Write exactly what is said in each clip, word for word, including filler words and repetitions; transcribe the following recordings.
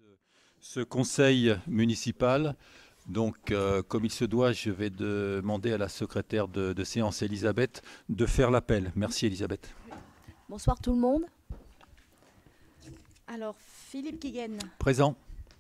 Ce conseil municipal, donc euh, comme il se doit, je vais demander à la secrétaire de, de séance, Elisabeth, de faire l'appel. Merci Elisabeth. Bonsoir tout le monde. Alors, Philippe Guiguen. Présent.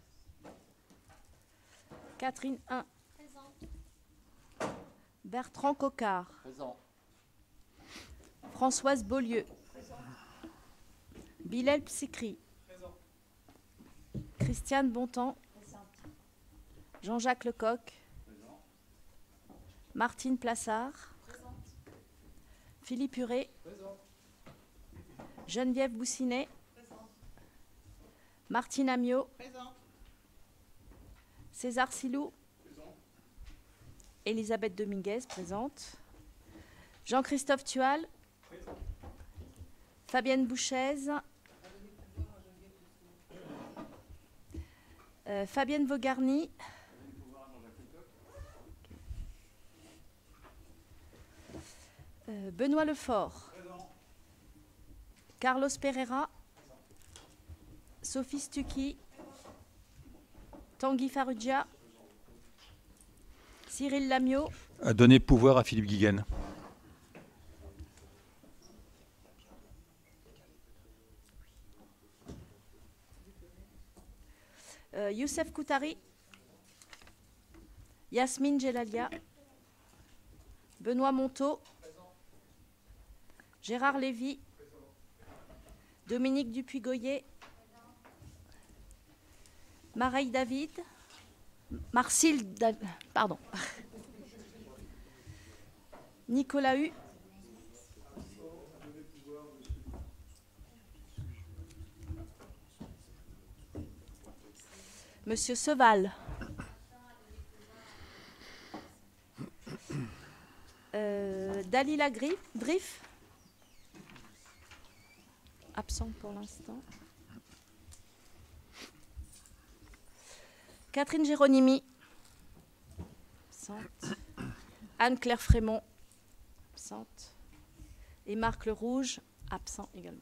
Catherine un. Présent. Bertrand Coquart. Présent. Françoise Beaulieu. Présent. Bilal Psikri. Présent. Christiane Bontemps. Présente. Jean-Jacques Lecoq. Présent. Martine Plassard. Présente. Philippe Huré. Présent. Geneviève Boussinet. Présente. Martine Amiot. Présent. César Silou. Présent. Elisabeth Dominguez, présente. Jean-Christophe Tual. Présent. Fabienne Bouchez. Euh, Fabienne Vaugarny. Euh, Benoît Lefort. Présent. Carlos Pereira. Présent. Sophie Stucki. Tanguy Farrugia. Cyril Lamiot. À donner pouvoir à Philippe Guiguen. Euh, Youssef Koutari. Yasmine Gelalia. Benoît Monteau. Gérard Lévy. Dominique Dupuy-Goyer. Mareille David. Marcille, da pardon. Nicolas Hu. Monsieur Seval. Euh, Dalila Grif, Drif. Absent pour l'instant. Catherine Géronimi. Absente. Anne-Claire Frémont. Absente. Et Marc Le Rouge, absent également.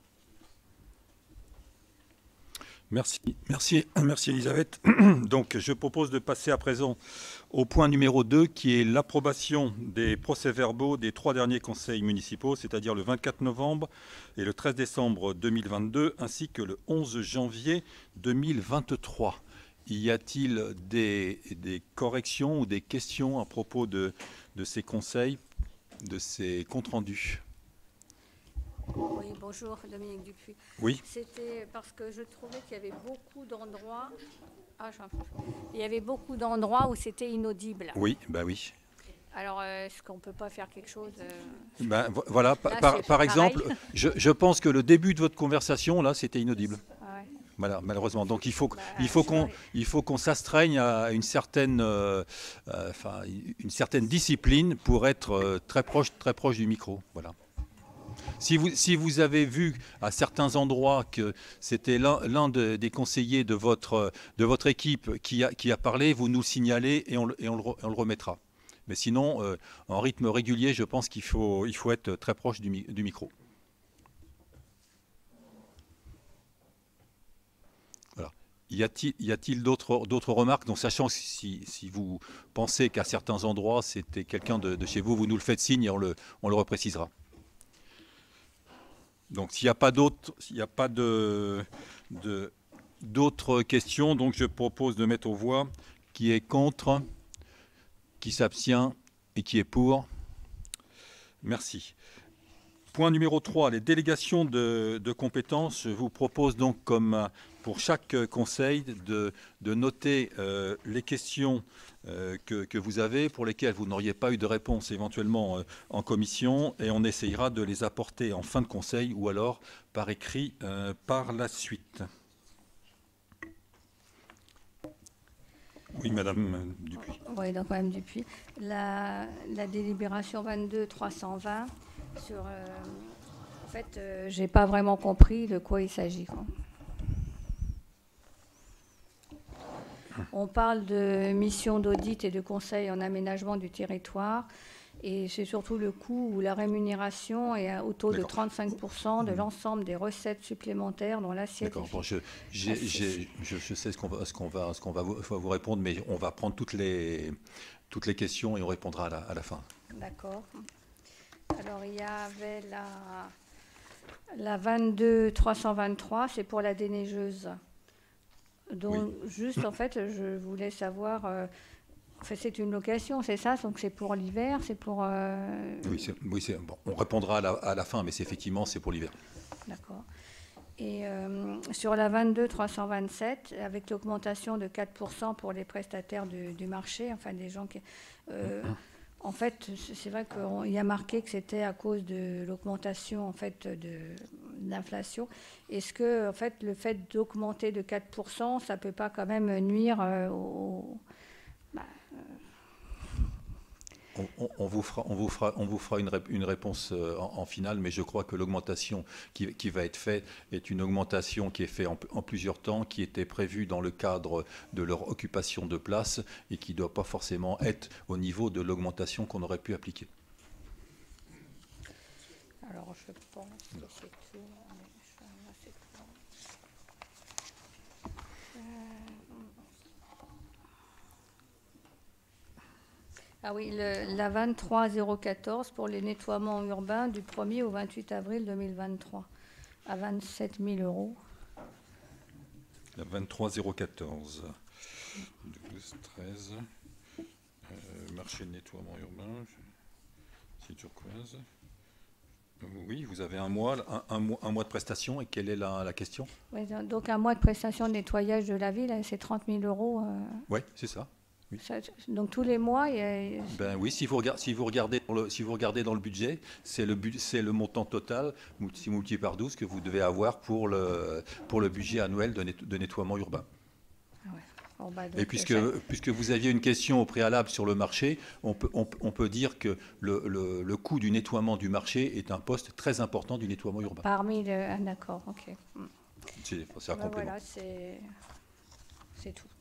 Merci, merci, merci Elisabeth. Donc je propose de passer à présent au point numéro deux qui est l'approbation des procès-verbaux des trois derniers conseils municipaux, c'est-à-dire le vingt-quatre novembre et le treize décembre deux mille vingt-deux ainsi que le onze janvier deux mille vingt-trois. Y a-t-il des, des corrections ou des questions à propos de, de ces conseils, de ces comptes rendus ? Oui, bonjour, Dominique Dupuis. Oui. C'était parce que je trouvais qu'il y avait beaucoup d'endroits. Ah, j'en... Il y avait beaucoup d'endroits où c'était inaudible. Oui, bah oui. Alors, euh, est-ce qu'on ne peut pas faire quelque chose euh... ben, Voilà, là, par, par exemple, je, je pense que le début de votre conversation, là, c'était inaudible. Ah ouais. Voilà, malheureusement. Donc il faut, bah, il faut qu'on il faut qu'on s'astreigne à une certaine, euh, euh, enfin, une certaine discipline pour être euh, très proche, très proche du micro. Voilà. Si vous, si vous avez vu à certains endroits que c'était l'un de, des conseillers de votre, de votre équipe qui a, qui a parlé, vous nous signalez et on, et on, le, on le remettra. Mais sinon, euh, en rythme régulier, je pense qu'il faut, il faut être très proche du, du micro. Voilà. Y a-t-il, y a-t-il d'autres, d'autres remarques? Donc, sachant que si, si vous pensez qu'à certains endroits, c'était quelqu'un de, de chez vous, vous nous le faites signe et on le, on le reprécisera. Donc, s'il n'y a pas d'autres, s'il n'y a pas de, de, d'autres questions, donc je propose de mettre aux voix qui est contre, qui s'abstient et qui est pour. Merci. Point numéro trois, les délégations de, de compétences. Je vous propose donc, comme pour chaque conseil, de, de noter euh, les questions euh, que, que vous avez, pour lesquelles vous n'auriez pas eu de réponse éventuellement euh, en commission, et on essayera de les apporter en fin de conseil ou alors par écrit euh, par la suite. Oui, Madame Dupuis. Oui, donc Madame Dupuis. La, la délibération vingt-deux trois cent vingt, sur, euh, en fait, euh, j'ai pas vraiment compris de quoi il s'agit. On parle de mission d'audit et de conseil en aménagement du territoire Et c'est surtout le coût où la rémunération est au taux de trente-cinq pour cent de l'ensemble des recettes supplémentaires dont l'assiette. D'accord. Bon, je, j'ai, j'ai, je, je sais ce qu'on va, ce qu'on va, ce qu'on va vous, vous répondre, mais on va prendre toutes les, toutes les questions et on répondra à la, à la fin. D'accord. Alors, il y avait la, la vingt-deux trois cent vingt-trois, c'est pour la déneigeuse. Donc, oui. Juste, en fait, je voulais savoir... Euh, en fait, c'est une location, c'est ça? Donc, c'est pour l'hiver, c'est pour... Euh... Oui, c'est, oui c'est, bon, on répondra à la, à la fin, mais c'est effectivement, c'est pour l'hiver. D'accord. Et euh, sur la vingt-deux trois cent vingt-sept, avec l'augmentation de quatre pour cent pour les prestataires du, du marché, enfin, des gens qui... Euh, En fait, c'est vrai qu'il y a marqué que c'était à cause de l'augmentation en fait, de l'inflation. Est-ce que en fait, le fait d'augmenter de quatre pour cent, ça ne peut pas quand même nuire euh, au... Bah, euh... on, on, on, vous fera, on vous fera, on vous fera une, rép une réponse en, en finale, mais je crois que l'augmentation qui, qui va être faite est une augmentation qui est faite en, en plusieurs temps, qui était prévue dans le cadre de leur occupation de place et qui ne doit pas forcément être au niveau de l'augmentation qu'on aurait pu appliquer. Alors, je pense que c'est tout. Ah oui, le, la vingt-trois zéro quatorze pour les nettoiements urbains du premier au vingt-huit avril deux mille vingt-trois, à vingt-sept mille euros. La vingt-trois zéro quatorze, douze treize, euh, marché de nettoiement urbain, c'est turquoise. Oui, vous avez un mois, un, un, mois, un mois de prestation, et quelle est la, la question? Oui, donc un mois de prestation de nettoyage de la ville, c'est trente mille euros. Euh... Oui, c'est ça. Oui. Ça, donc tous les mois, il y a... Ben oui, si vous regardez, si vous regardez, dans le, si vous regardez dans le budget, c'est le, c'est le montant total, si multiplié par douze, que vous devez avoir pour le, pour le budget annuel de, net, de nettoiement urbain. Ouais. Bon, bah, donc, et puisque, ça... puisque vous aviez une question au préalable sur le marché, on peut, on, on peut dire que le, le, le coût du nettoiement du marché est un poste très important du nettoiement urbain. Parmi le... Ah, d'accord, ok. C'est, c'est un bah, complément. Voilà, c'est, c'est tout.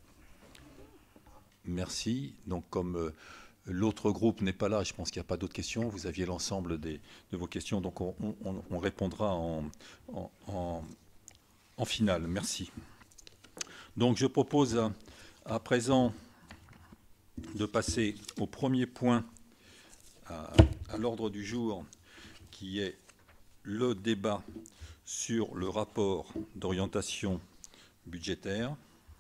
Merci. Donc, comme euh, l'autre groupe n'est pas là, je pense qu'il n'y a pas d'autres questions. Vous aviez l'ensemble des, de vos questions, donc on, on, on répondra en, en, en, en finale. Merci. Donc, je propose à, à présent de passer au premier point à, à l'ordre du jour, qui est le débat sur le rapport d'orientation budgétaire.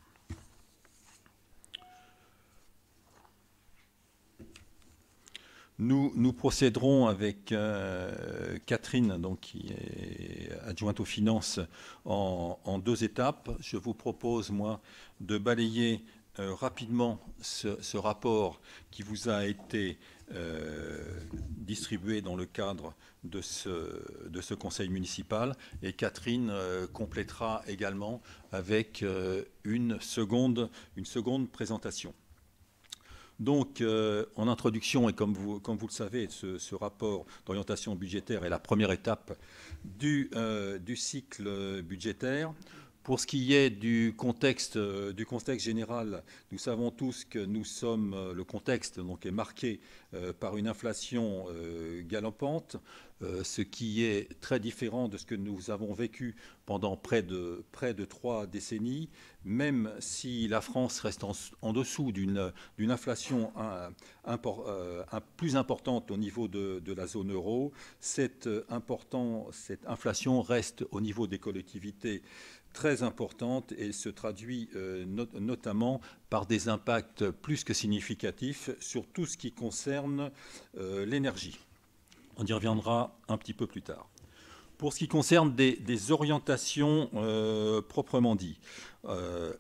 Nous, nous procéderons avec euh, Catherine, donc, qui est adjointe aux finances, en, en deux étapes. Je vous propose, moi, de balayer euh, rapidement ce, ce rapport qui vous a été euh, distribué dans le cadre de ce, de ce conseil municipal. Et Catherine euh, complétera également avec euh, une seconde, une seconde présentation. Donc, euh, en introduction, et comme vous, comme vous le savez, ce, ce rapport d'orientation budgétaire est la première étape du, euh, du cycle budgétaire. Pour ce qui est du contexte, euh, du contexte général, nous savons tous que nous sommes, euh, le contexte donc, est marqué euh, par une inflation euh, galopante, euh, ce qui est très différent de ce que nous avons vécu pendant près de, près de trois décennies, même si la France reste en, en dessous d'une d'une inflation un, import, euh, un, plus importante au niveau de, de la zone euro. Cette, important, cette inflation reste au niveau des collectivités très importante et se traduit euh, not notamment par des impacts plus que significatifs sur tout ce qui concerne euh, l'énergie. On y reviendra un petit peu plus tard. Pour ce qui concerne des, des orientations euh, proprement dit, euh,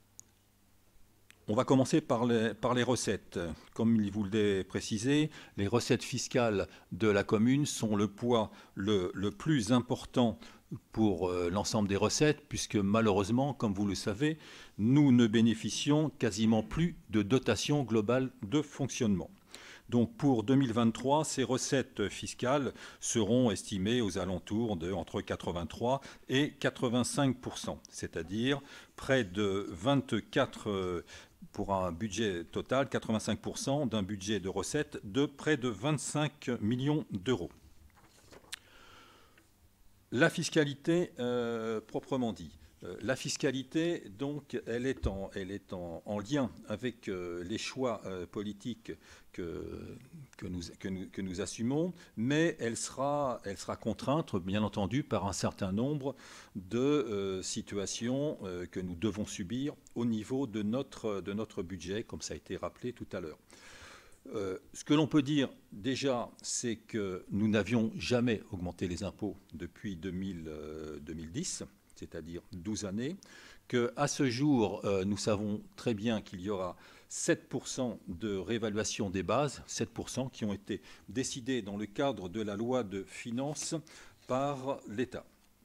on va commencer par les, par les recettes. Comme il vous l'ai précisé, les recettes fiscales de la commune sont le poids le, le plus important pour euh, l'ensemble des recettes, puisque malheureusement, comme vous le savez, nous ne bénéficions quasiment plus de dotation globale de fonctionnement. Donc pour deux mille vingt-trois, ces recettes fiscales seront estimées aux alentours de entre quatre-vingt-trois et quatre-vingt-cinq pour cent, c'est-à-dire près de vingt-quatre, pour un budget total, quatre-vingt-cinq pour cent d'un budget de recettes de près de vingt-cinq millions d'euros. La fiscalité euh, proprement dit. La fiscalité, donc, elle est en, elle est en, en lien avec euh, les choix euh, politiques que, que, nous, que, nous, que nous assumons, mais elle sera, elle sera contrainte, bien entendu, par un certain nombre de euh, situations euh, que nous devons subir au niveau de notre, de notre budget, comme ça a été rappelé tout à l'heure. Euh, ce que l'on peut dire déjà, c'est que nous n'avions jamais augmenté les impôts depuis deux mille, euh, deux mille dix, c'est-à-dire douze années, qu'à ce jour, euh, nous savons très bien qu'il y aura sept pour cent de réévaluation des bases, sept pour cent qui ont été décidés dans le cadre de la loi de finances par l'État.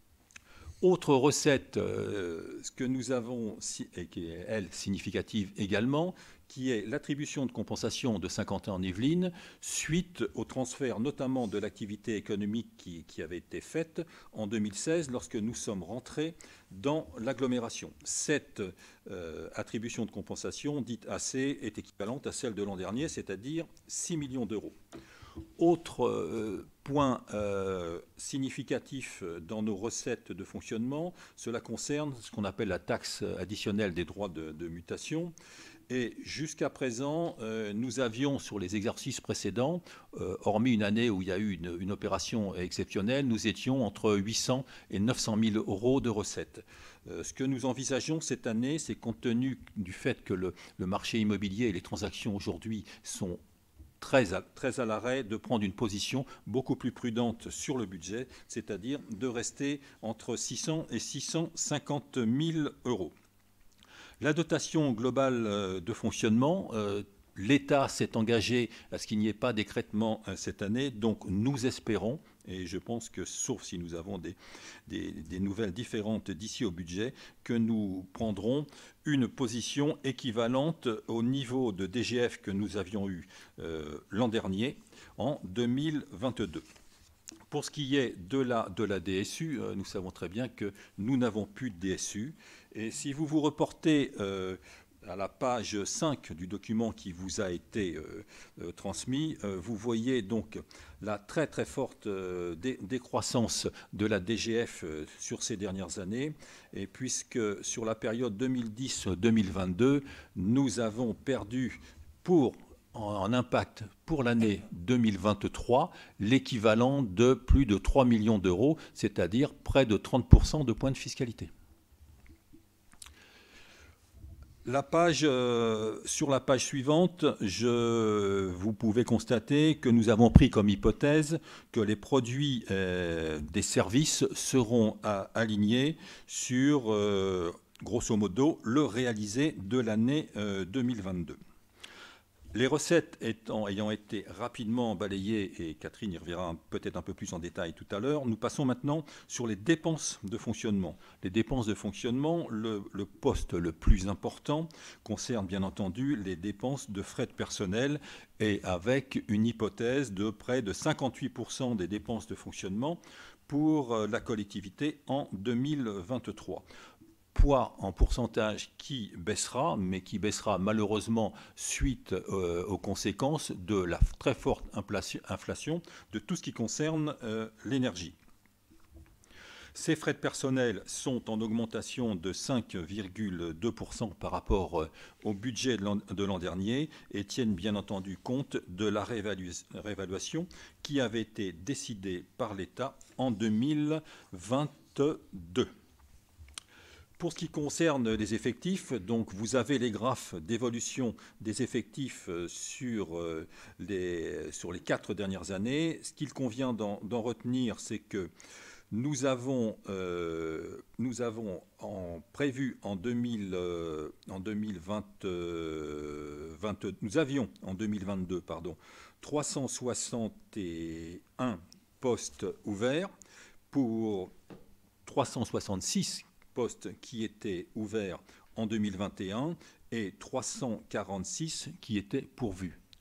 Autre recette, euh, ce que nous avons, et qui est, elle, significative également, qui est l'attribution de compensation de Saint-Quentin-en-Yvelines suite au transfert notamment de l'activité économique qui, qui avait été faite en deux mille seize lorsque nous sommes rentrés dans l'agglomération. Cette euh, attribution de compensation, dite A C, est équivalente à celle de l'an dernier, c'est-à-dire six millions d'euros. Autre euh, point euh, significatif dans nos recettes de fonctionnement, cela concerne ce qu'on appelle la taxe additionnelle des droits de, de mutation. Et jusqu'à présent, euh, nous avions sur les exercices précédents, euh, hormis une année où il y a eu une, une opération exceptionnelle, nous étions entre huit cents et neuf cent mille euros de recettes. Euh, ce que nous envisageons cette année, c'est compte tenu du fait que le, le marché immobilier et les transactions aujourd'hui sont très à, très à l'arrêt, de prendre une position beaucoup plus prudente sur le budget, c'est-à-dire de rester entre six cents et six cent cinquante mille euros. La dotation globale de fonctionnement, euh, l'État s'est engagé à ce qu'il n'y ait pas d'écrêtement euh, cette année, donc nous espérons, et je pense que sauf si nous avons des, des, des nouvelles différentes d'ici au budget, que nous prendrons une position équivalente au niveau de D G F que nous avions eu euh, l'an dernier, en deux mille vingt-deux. Pour ce qui est de la, de la D S U, euh, nous savons très bien que nous n'avons plus de D S U. Et si vous vous reportez euh, à la page cinq du document qui vous a été euh, euh, transmis, euh, vous voyez donc la très très forte euh, dé décroissance de la D G F euh, sur ces dernières années. Et puisque sur la période deux mille dix deux mille vingt-deux, nous avons perdu pour en impact pour l'année deux mille vingt-trois, l'équivalent de plus de trois millions d'euros, c'est-à-dire près de trente pour cent de points de fiscalité. La page, euh, sur la page suivante, je, vous pouvez constater que nous avons pris comme hypothèse que les produits euh, des services seront à, alignés sur, euh, grosso modo, le réalisé de l'année euh, deux mille vingt-deux. Les recettes étant, ayant été rapidement balayées, et Catherine y reviendra peut-être un peu plus en détail tout à l'heure, nous passons maintenant sur les dépenses de fonctionnement. Les dépenses de fonctionnement, le, le poste le plus important concerne bien entendu les dépenses de frais de personnel et avec une hypothèse de près de cinquante-huit pour cent des dépenses de fonctionnement pour la collectivité en deux mille vingt-trois. Poids en pourcentage qui baissera, mais qui baissera malheureusement suite euh, aux conséquences de la très forte inflation de tout ce qui concerne euh, l'énergie. Ces frais de personnel sont en augmentation de cinq virgule deux pour cent par rapport euh, au budget de l'an dernier et tiennent bien entendu compte de la réévaluation qui avait été décidée par l'État en deux mille vingt-deux. Pour ce qui concerne les effectifs, donc vous avez les graphes d'évolution des effectifs sur les, sur les quatre dernières années. Ce qu'il convient d'en retenir, c'est que nous avons, euh, nous avons en, prévu en, deux mille, euh, en deux mille vingt, euh, vingt, nous avions en deux mille vingt-deux pardon, trois cent soixante et un postes ouverts pour trois cent soixante-six postes qui étaient ouverts en deux mille vingt et un et trois cent quarante-six qui étaient pourvus.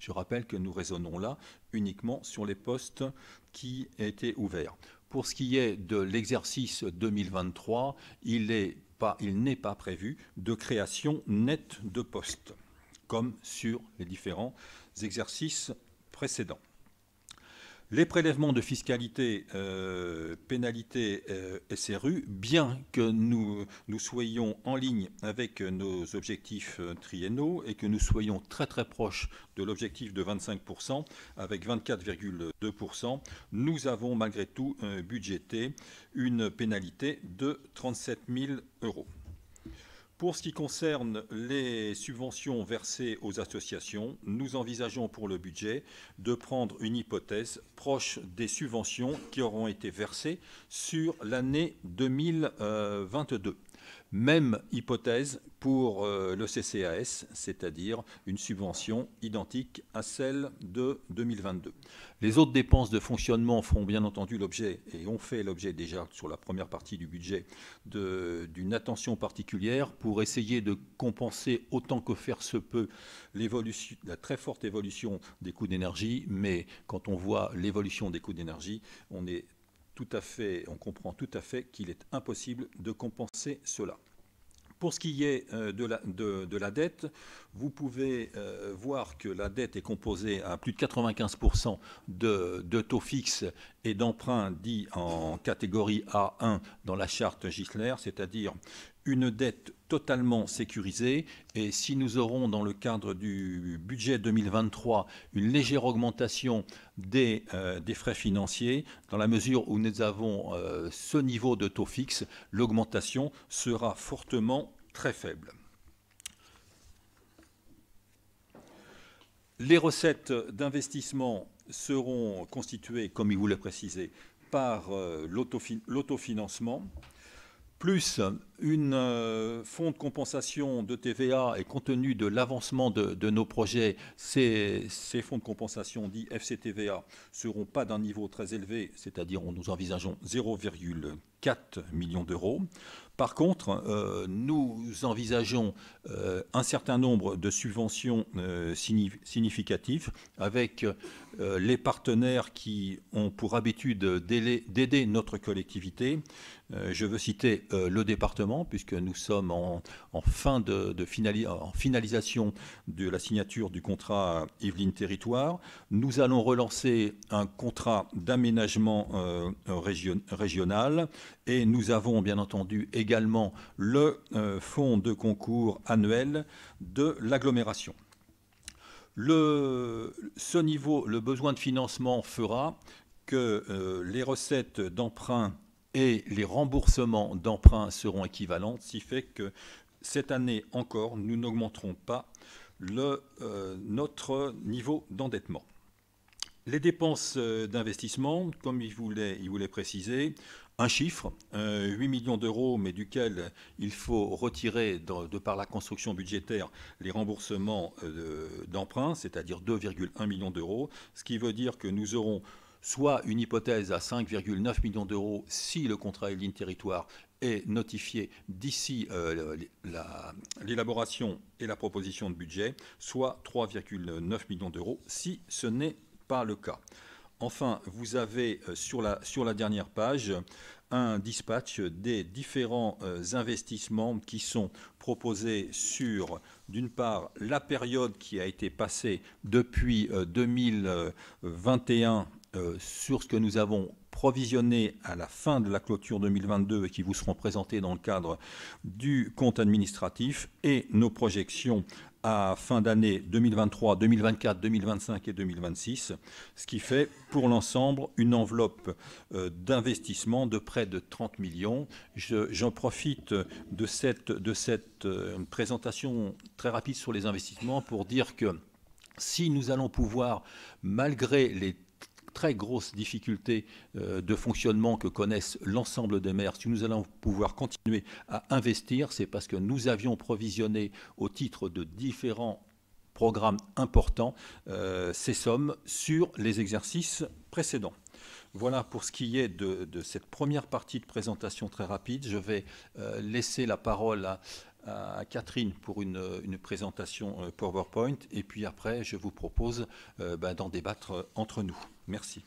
Je rappelle que nous raisonnons là uniquement sur les postes qui étaient ouverts. Pour ce qui est de l'exercice deux mille vingt-trois, il est pas, il n'est pas prévu de création nette de postes, comme sur les différents exercices précédents. Les prélèvements de fiscalité, euh, pénalité euh, S R U, bien que nous, nous soyons en ligne avec nos objectifs triennaux et que nous soyons très très proches de l'objectif de vingt-cinq pour cent, avec vingt-quatre virgule deux pour cent, nous avons malgré tout euh, budgété une pénalité de trente-sept mille euros. Pour ce qui concerne les subventions versées aux associations, nous envisageons pour le budget de prendre une hypothèse proche des subventions qui auront été versées sur l'année deux mille vingt-deux. Même hypothèse pour le C C A S, c'est-à-dire une subvention identique à celle de deux mille vingt-deux. Les autres dépenses de fonctionnement feront bien entendu l'objet, et ont fait l'objet déjà sur la première partie du budget, d'une attention particulière pour essayer de compenser autant que faire se peut la très forte évolution des coûts d'énergie. Mais quand on voit l'évolution des coûts d'énergie, on est tout à fait, on comprend tout à fait qu'il est impossible de compenser cela. Pour ce qui est de la, de, de la dette, vous pouvez euh, voir que la dette est composée à plus de quatre-vingt-quinze pour cent de, de taux fixes et d'emprunts dits en catégorie A un dans la charte Gisler, c'est-à-dire une dette totalement sécurisée. Et si nous aurons dans le cadre du budget deux mille vingt-trois une légère augmentation des, euh, des frais financiers, dans la mesure où nous avons euh, ce niveau de taux fixe, l'augmentation sera fortement très faible. Les recettes d'investissement seront constituées, comme il vous l'a précisé, par euh, l'autofinancement, plus une euh, fonds de compensation de T V A, et compte tenu de l'avancement de, de nos projets, ces, ces fonds de compensation dits F C T V A seront pas d'un niveau très élevé, c'est-à-dire nous envisageons zéro virgule quatre millions d'euros. Par contre, euh, nous envisageons euh, un certain nombre de subventions euh, significatives avec euh, les partenaires qui ont pour habitude d'aider notre collectivité. Euh, je veux citer euh, le département, puisque nous sommes en, en fin de, de finali en finalisation de la signature du contrat Yvelines Territoire. Nous allons relancer un contrat d'aménagement euh, région, régional, et nous avons bien entendu également le euh, fonds de concours annuel de l'agglomération. Le, ce niveau, le besoin de financement fera que euh, les recettes d'emprunt et les remboursements d'emprunt seront équivalents, ce qui fait que cette année encore, nous n'augmenterons pas le, euh, notre niveau d'endettement. Les dépenses d'investissement, comme il voulait, il voulait préciser, un chiffre, euh, huit millions d'euros, mais duquel il faut retirer, de, de par la construction budgétaire, les remboursements euh, d'emprunt, c'est-à-dire deux virgule un millions d'euros, ce qui veut dire que nous aurons soit une hypothèse à cinq virgule neuf millions d'euros si le contrat Yvelines Territoire est notifié d'ici euh, l'élaboration et la proposition de budget, soit trois virgule neuf millions d'euros si ce n'est pas le cas. Enfin, vous avez sur la, sur la dernière page un dispatch des différents euh, investissements qui sont proposés sur, d'une part, la période qui a été passée depuis euh, deux mille vingt et un euh, sur ce que nous avons provisionné à la fin de la clôture deux mille vingt-deux et qui vous seront présentés dans le cadre du compte administratif, et nos projections à fin d'année deux mille vingt-trois, deux mille vingt-quatre, deux mille vingt-cinq et deux mille vingt-six, ce qui fait pour l'ensemble une enveloppe euh, d'investissement de près de trente millions. J'en profite de cette, de cette euh, présentation très rapide sur les investissements pour dire que si nous allons pouvoir, malgré les très grosses difficultés euh, de fonctionnement que connaissent l'ensemble des maires, si nous allons pouvoir continuer à investir, c'est parce que nous avions provisionné au titre de différents programmes importants euh, ces sommes sur les exercices précédents. Voilà pour ce qui est de, de cette première partie de présentation très rapide. Je vais euh, laisser la parole à, à Catherine pour une, une présentation euh, PowerPoint. Et puis après, je vous propose euh, ben, d'en débattre euh, entre nous. Merci.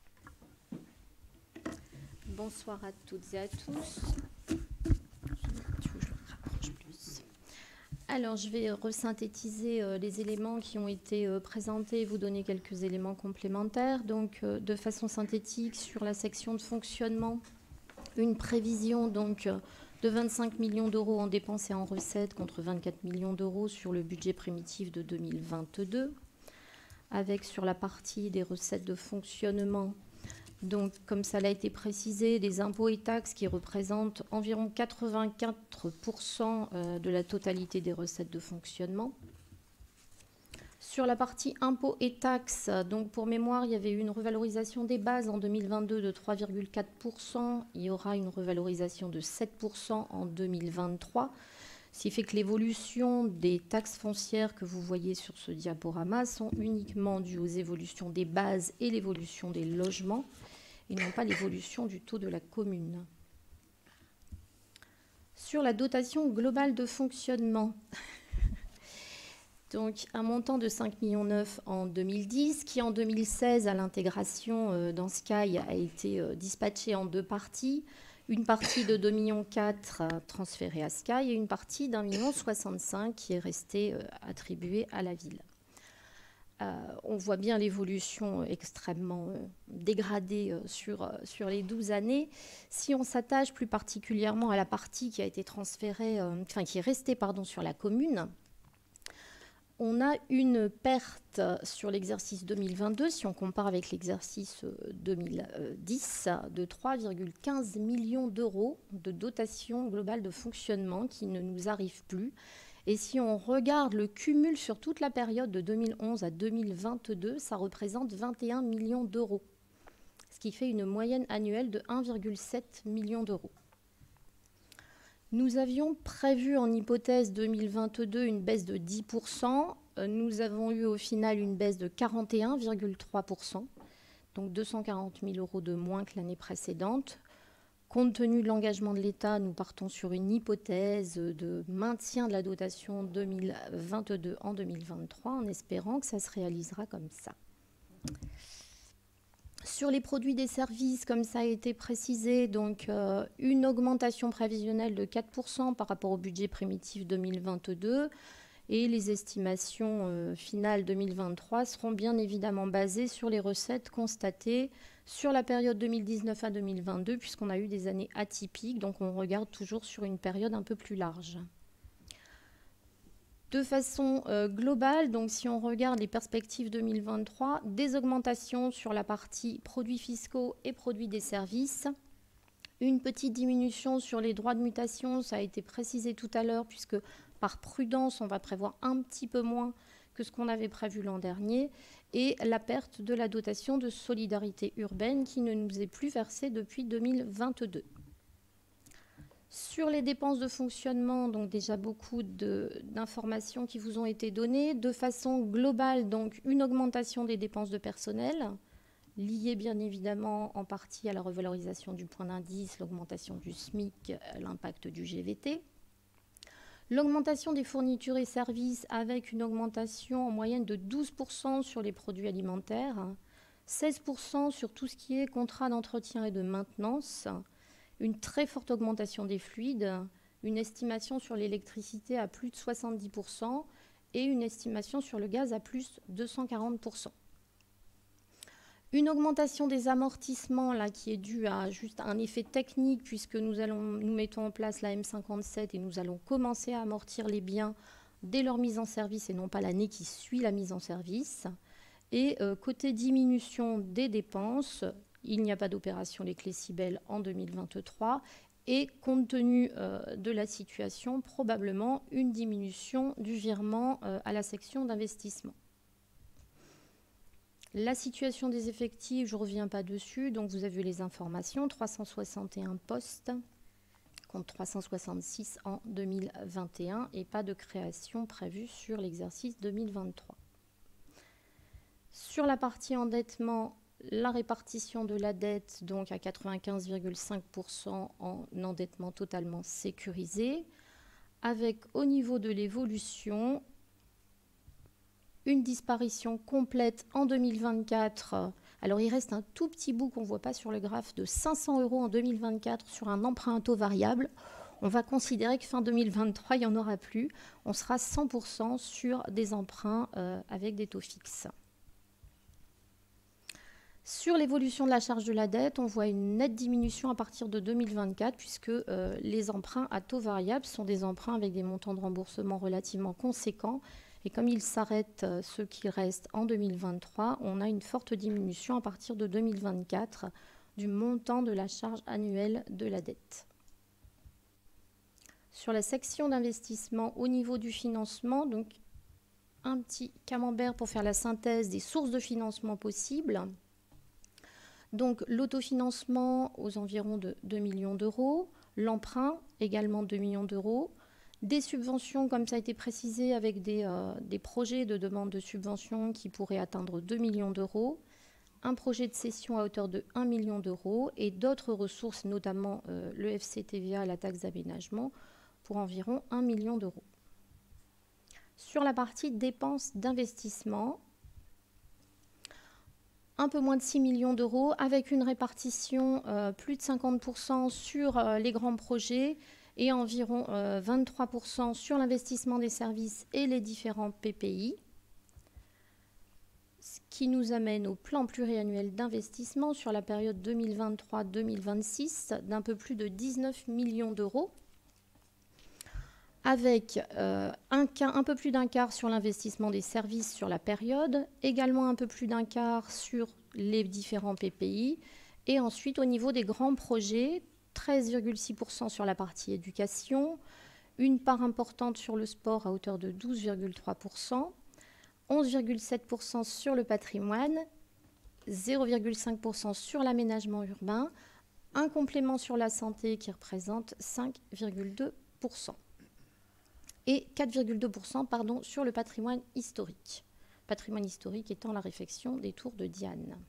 Bonsoir à toutes et à tous. Alors, je vais resynthétiser euh, les éléments qui ont été euh, présentés et vous donner quelques éléments complémentaires. Donc, euh, de façon synthétique, sur la section de fonctionnement, une prévision donc, euh, de vingt-cinq millions d'euros en dépenses et en recettes contre vingt-quatre millions d'euros sur le budget primitif de deux mille vingt-deux, avec sur la partie des recettes de fonctionnement, donc, comme ça l'a été précisé, des impôts et taxes qui représentent environ quatre-vingt-quatre pour cent de la totalité des recettes de fonctionnement. Sur la partie impôts et taxes, donc pour mémoire, il y avait eu une revalorisation des bases en deux mille vingt-deux de trois virgule quatre pour cent. Il y aura une revalorisation de sept pour cent en deux mille vingt-trois. Ce qui fait que l'évolution des taxes foncières que vous voyez sur ce diaporama sont uniquement dues aux évolutions des bases et l'évolution des logements, et non pas l'évolution du taux de la commune. Sur la dotation globale de fonctionnement, donc un montant de cinq virgule neuf millions en deux mille dix, qui en deux mille seize, à l'intégration dans Sky, a été dispatché en deux parties. Une partie de deux virgule quatre millions transférée à Sky et une partie d'un million soixante-cinq qui est restée attribuée à la ville. Euh, on voit bien l'évolution extrêmement euh, dégradée euh, sur, euh, sur les douze années. Si on s'attache plus particulièrement à la partie qui a été transférée, euh, enfin qui est restée pardon, sur la commune, on a une perte sur l'exercice deux mille vingt-deux, si on compare avec l'exercice deux mille dix, de trois virgule quinze millions d'euros de dotation globale de fonctionnement qui ne nous arrive plus. Et si on regarde le cumul sur toute la période de deux mille onze à deux mille vingt-deux, ça représente vingt et un millions d'euros, ce qui fait une moyenne annuelle de un virgule sept million d'euros. Nous avions prévu en hypothèse deux mille vingt-deux une baisse de dix pour cent. Nous avons eu au final une baisse de quarante et un virgule trois pour cent, donc deux cent quarante mille euros de moins que l'année précédente. Compte tenu de l'engagement de l'État, nous partons sur une hypothèse de maintien de la dotation deux mille vingt-deux en deux mille vingt-trois, en espérant que ça se réalisera comme ça. Sur les produits des services, comme ça a été précisé, donc euh, une augmentation prévisionnelle de quatre pour cent par rapport au budget primitif deux mille vingt-deux, et les estimations euh, finales deux mille vingt-trois seront bien évidemment basées sur les recettes constatées sur la période deux mille dix-neuf à deux mille vingt-deux, puisqu'on a eu des années atypiques, donc on regarde toujours sur une période un peu plus large. De façon euh, globale, donc si on regarde les perspectives deux mille vingt-trois, des augmentations sur la partie produits fiscaux et produits des services, une petite diminution sur les droits de mutation, ça a été précisé tout à l'heure, puisque par prudence, on va prévoir un petit peu moins que ce qu'on avait prévu l'an dernier, et la perte de la dotation de solidarité urbaine qui ne nous est plus versée depuis deux mille vingt-deux. Sur les dépenses de fonctionnement, donc déjà beaucoup d'informations qui vous ont été données. De façon globale, donc une augmentation des dépenses de personnel, liée bien évidemment en partie à la revalorisation du point d'indice, l'augmentation du SMIC, l'impact du G V T. L'augmentation des fournitures et services avec une augmentation en moyenne de douze pour cent sur les produits alimentaires, seize pour cent sur tout ce qui est contrat d'entretien et de maintenance, une très forte augmentation des fluides, une estimation sur l'électricité à plus de soixante-dix pour cent et une estimation sur le gaz à plus de deux cent quarante pour cent. Une augmentation des amortissements là, qui est due à juste un effet technique puisque nous, allons, nous mettons en place la M cinquante-sept et nous allons commencer à amortir les biens dès leur mise en service et non pas l'année qui suit la mise en service. Et euh, côté diminution des dépenses, il n'y a pas d'opération les clés Cybèle en deux mille vingt-trois et compte tenu euh, de la situation, probablement une diminution du virement euh, à la section d'investissement. La situation des effectifs, je ne reviens pas dessus, donc vous avez vu les informations, trois cent soixante et un postes contre trois cent soixante-six en deux mille vingt et un et pas de création prévue sur l'exercice deux mille vingt-trois. Sur la partie endettement, la répartition de la dette, donc à quatre-vingt-quinze virgule cinq pour cent en endettement totalement sécurisé, avec au niveau de l'évolution une disparition complète en deux mille vingt-quatre. Alors il reste un tout petit bout qu'on ne voit pas sur le graphe de cinq cents euros en deux mille vingt-quatre sur un emprunt à taux variable. On va considérer que fin deux mille vingt-trois, il n'y en aura plus. On sera cent pour cent sur des emprunts euh, avec des taux fixes. Sur l'évolution de la charge de la dette, on voit une nette diminution à partir de deux mille vingt-quatre puisque euh, les emprunts à taux variable sont des emprunts avec des montants de remboursement relativement conséquents. Et comme ils s'arrêtent, euh, ceux qui restent en deux mille vingt-trois, on a une forte diminution à partir de deux mille vingt-quatre du montant de la charge annuelle de la dette. Sur la section d'investissement au niveau du financement, donc un petit camembert pour faire la synthèse des sources de financement possibles. Donc l'autofinancement aux environs de deux millions d'euros, l'emprunt également deux millions d'euros, des subventions comme ça a été précisé avec des, euh, des projets de demande de subvention qui pourraient atteindre deux millions d'euros, un projet de cession à hauteur de un million d'euros et d'autres ressources, notamment euh, le F C T V A, la taxe d'aménagement, pour environ un million d'euros. Sur la partie dépenses d'investissement, un peu moins de six millions d'euros avec une répartition euh, plus de cinquante pour cent sur euh, les grands projets et environ euh, vingt-trois pour cent sur l'investissement des services et les différents P P I. Ce qui nous amène au plan pluriannuel d'investissement sur la période deux mille vingt-trois deux mille vingt-six d'un peu plus de dix-neuf millions d'euros, avec euh, un, un peu plus d'un quart sur l'investissement des services sur la période, également un peu plus d'un quart sur les différents P P I, et ensuite au niveau des grands projets, treize virgule six pour cent sur la partie éducation, une part importante sur le sport à hauteur de douze virgule trois pour cent, onze virgule sept pour cent sur le patrimoine, zéro virgule cinq pour cent sur l'aménagement urbain, un complément sur la santé qui représente cinq virgule deux pour cent et quatre virgule deux pour cent pardon, sur le patrimoine historique. Patrimoine historique étant la réfection des tours de Diane.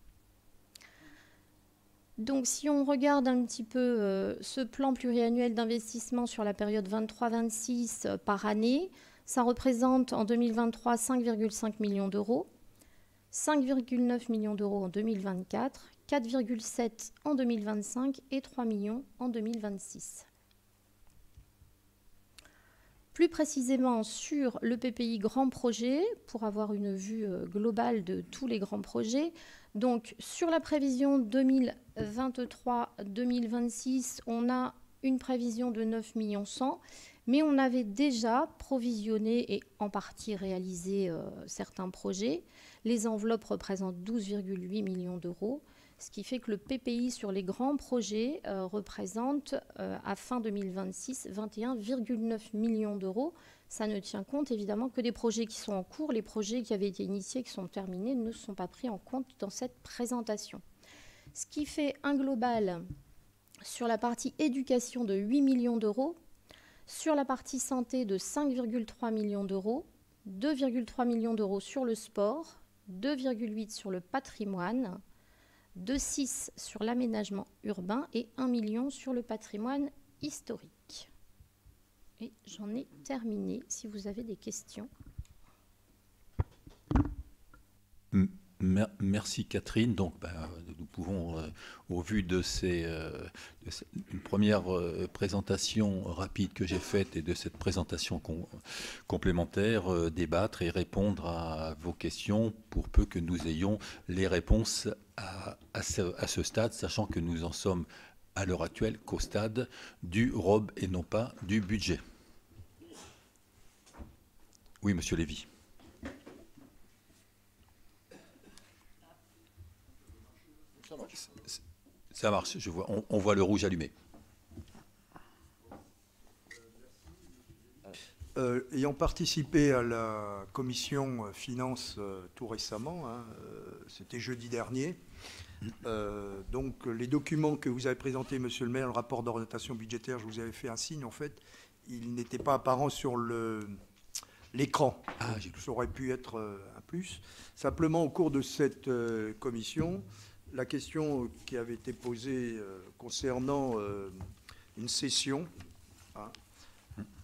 Donc si on regarde un petit peu euh, ce plan pluriannuel d'investissement sur la période vingt-trois vingt-six euh, par année, ça représente en deux mille vingt-trois cinq virgule cinq millions d'euros, cinq virgule neuf millions d'euros en deux mille vingt-quatre, quatre virgule sept en deux mille vingt-cinq et trois millions en deux mille vingt-six. Plus précisément sur le P P I grand projet, pour avoir une vue globale de tous les grands projets. Donc sur la prévision deux mille vingt-trois deux mille vingt-six, on a une prévision de neuf millions cent, mais on avait déjà provisionné et en partie réalisé euh, certains projets. Les enveloppes représentent douze virgule huit millions d'euros. Ce qui fait que le P P I sur les grands projets euh, représente euh, à fin deux mille vingt-six vingt et un virgule neuf millions d'euros. Ça ne tient compte évidemment que des projets qui sont en cours. Les projets qui avaient été initiés, qui sont terminés, ne sont pas pris en compte dans cette présentation. Ce qui fait un global sur la partie éducation de huit millions d'euros, sur la partie santé de cinq virgule trois millions d'euros, deux virgule trois millions d'euros sur le sport, deux virgule huit sur le patrimoine, deux virgule six sur l'aménagement urbain et un million sur le patrimoine historique. Et j'en ai terminé, si vous avez des questions. Merci Catherine. Donc, ben, nous pouvons, euh, au vu de ces euh, de cette, une première euh, présentation rapide que j'ai faite et de cette présentation com complémentaire, euh, débattre et répondre à vos questions pour peu que nous ayons les réponses à, à, ce, à ce stade, sachant que nous en sommes à l'heure actuelle qu'au stade du R O B et non pas du budget. Oui, Monsieur Lévy. Ça marche, je vois, on, on voit le rouge allumé. Euh, ayant participé à la commission finances euh, tout récemment, hein, euh, c'était jeudi dernier, euh, donc les documents que vous avez présentés, Monsieur le maire, le rapport d'orientation budgétaire, je vous avais fait un signe, en fait, il n'était pas apparent sur le... l'écran. Ah, ça aurait pu être euh, un plus. Simplement, au cours de cette euh, commission, la question qui avait été posée euh, concernant euh, une cession, hein,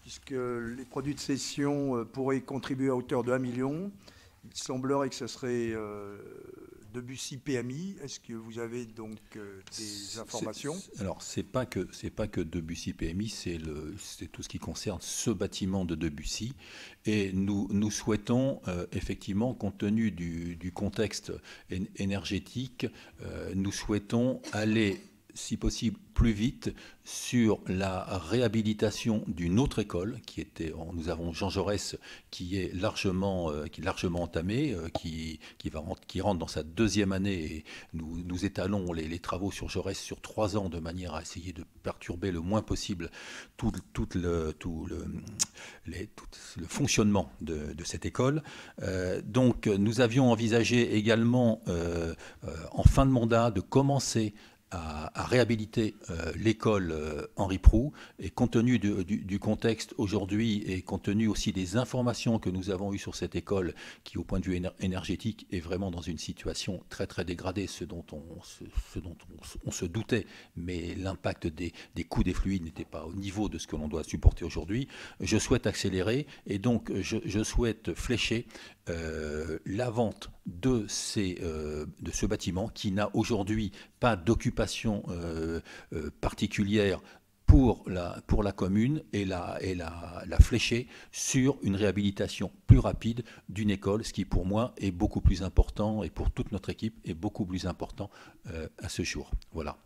puisque les produits de cession euh, pourraient contribuer à hauteur de un million. Il semblerait que ce serait euh, Debussy P M I. Est-ce que vous avez donc euh, des informations? Alors, ce n'est pas que, c'est pas que Debussy P M I, c'est tout ce qui concerne ce bâtiment de Debussy. Et nous, nous souhaitons, euh, effectivement, compte tenu du, du contexte énergétique, euh, nous souhaitons aller, si possible, plus vite sur la réhabilitation d'une autre école qui était, nous avons Jean Jaurès qui est largement, euh, qui est largement entamé, euh, qui, qui, va, qui rentre dans sa deuxième année et nous, nous étalons les, les travaux sur Jaurès sur trois ans de manière à essayer de perturber le moins possible tout, tout, le, tout, le, les, tout le fonctionnement de, de cette école. Euh, donc nous avions envisagé également euh, euh, en fin de mandat de commencer À, à réhabiliter euh, l'école euh, Henri Proulx, et compte tenu de, du, du contexte aujourd'hui et compte tenu aussi des informations que nous avons eues sur cette école qui au point de vue éner énergétique est vraiment dans une situation très très dégradée, ce dont on, ce, ce dont on, on se doutait, mais l'impact des, des coûts des fluides n'était pas au niveau de ce que l'on doit supporter aujourd'hui. Je souhaite accélérer et donc je, je souhaite flécher euh, la vente de, ces, euh, de ce bâtiment qui n'a aujourd'hui pas d'occupation euh, euh, particulière pour la, pour la commune et, la, et la, la flécher sur une réhabilitation plus rapide d'une école, ce qui pour moi est beaucoup plus important et pour toute notre équipe est beaucoup plus important euh, à ce jour. Voilà.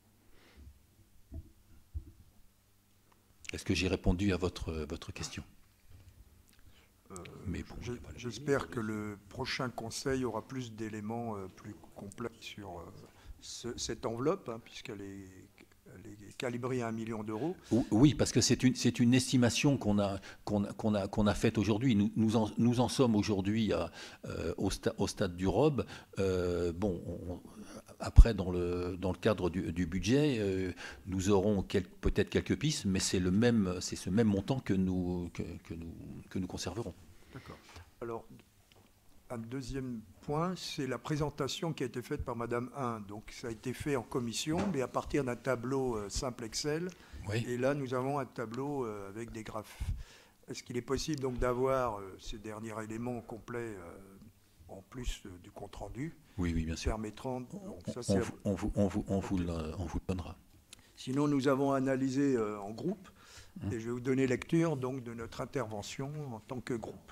Est-ce que j'ai répondu à votre, votre question? Euh, Mais bon, j'espère que le prochain conseil aura plus d'éléments euh, plus complets sur euh, ce, cette enveloppe, hein, puisqu'elle est, elle est calibrée à un million d'euros. Oui, parce que c'est une, c'est une estimation qu'on a, qu'on a, qu'on a, qu'on a faite aujourd'hui. Nous, nous, en, nous en sommes aujourd'hui euh, au, sta, au stade du R O B. Euh, bon, on, après, dans le, dans le cadre du, du budget, euh, nous aurons quel, peut-être quelques pistes, mais c'est le même, c'est ce même montant que nous, que, que nous, que nous conserverons. D'accord. Alors, un deuxième point, c'est la présentation qui a été faite par Madame Hein. Donc, ça a été fait en commission, mais à partir d'un tableau euh, simple Excel. Oui. Et là, nous avons un tableau euh, avec des graphes. Est-ce qu'il est possible donc d'avoir euh, ces derniers éléments complets euh, en plus euh, du compte-rendu? Oui, oui, bien sûr. Permettront, donc, ça, on, vous, on, vous, on, vous, on, vous le, on vous le donnera. Sinon, nous avons analysé euh, en groupe, mmh. et je vais vous donner lecture donc, de notre intervention en tant que groupe.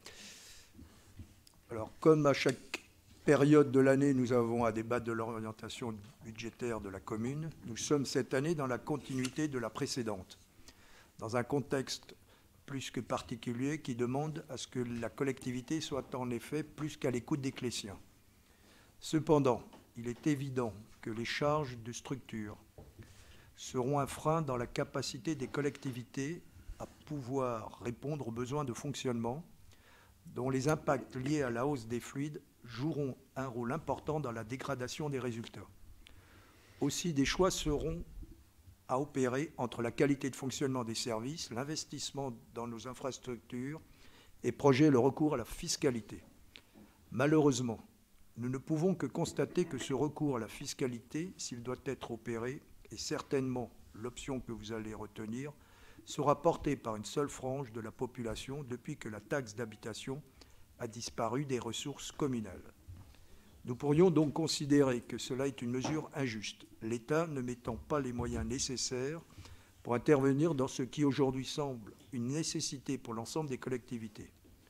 Alors, comme à chaque période de l'année, nous avons à débattre de l'orientation budgétaire de la commune, nous sommes cette année dans la continuité de la précédente, dans un contexte plus que particulier qui demande à ce que la collectivité soit en effet plus qu'à l'écoute des Clésiens. Cependant, il est évident que les charges de structure seront un frein dans la capacité des collectivités à pouvoir répondre aux besoins de fonctionnement dont les impacts liés à la hausse des fluides joueront un rôle important dans la dégradation des résultats. Aussi, des choix seront à opérer entre la qualité de fonctionnement des services, l'investissement dans nos infrastructures et projet le recours à la fiscalité. Malheureusement, nous ne pouvons que constater que ce recours à la fiscalité, s'il doit être opéré, et certainement l'option que vous allez retenir, sera porté par une seule frange de la population depuis que la taxe d'habitation a disparu des ressources communales. Nous pourrions donc considérer que cela est une mesure injuste, l'État ne mettant pas les moyens nécessaires pour intervenir dans ce qui aujourd'hui semble une nécessité pour l'ensemble des collectivités.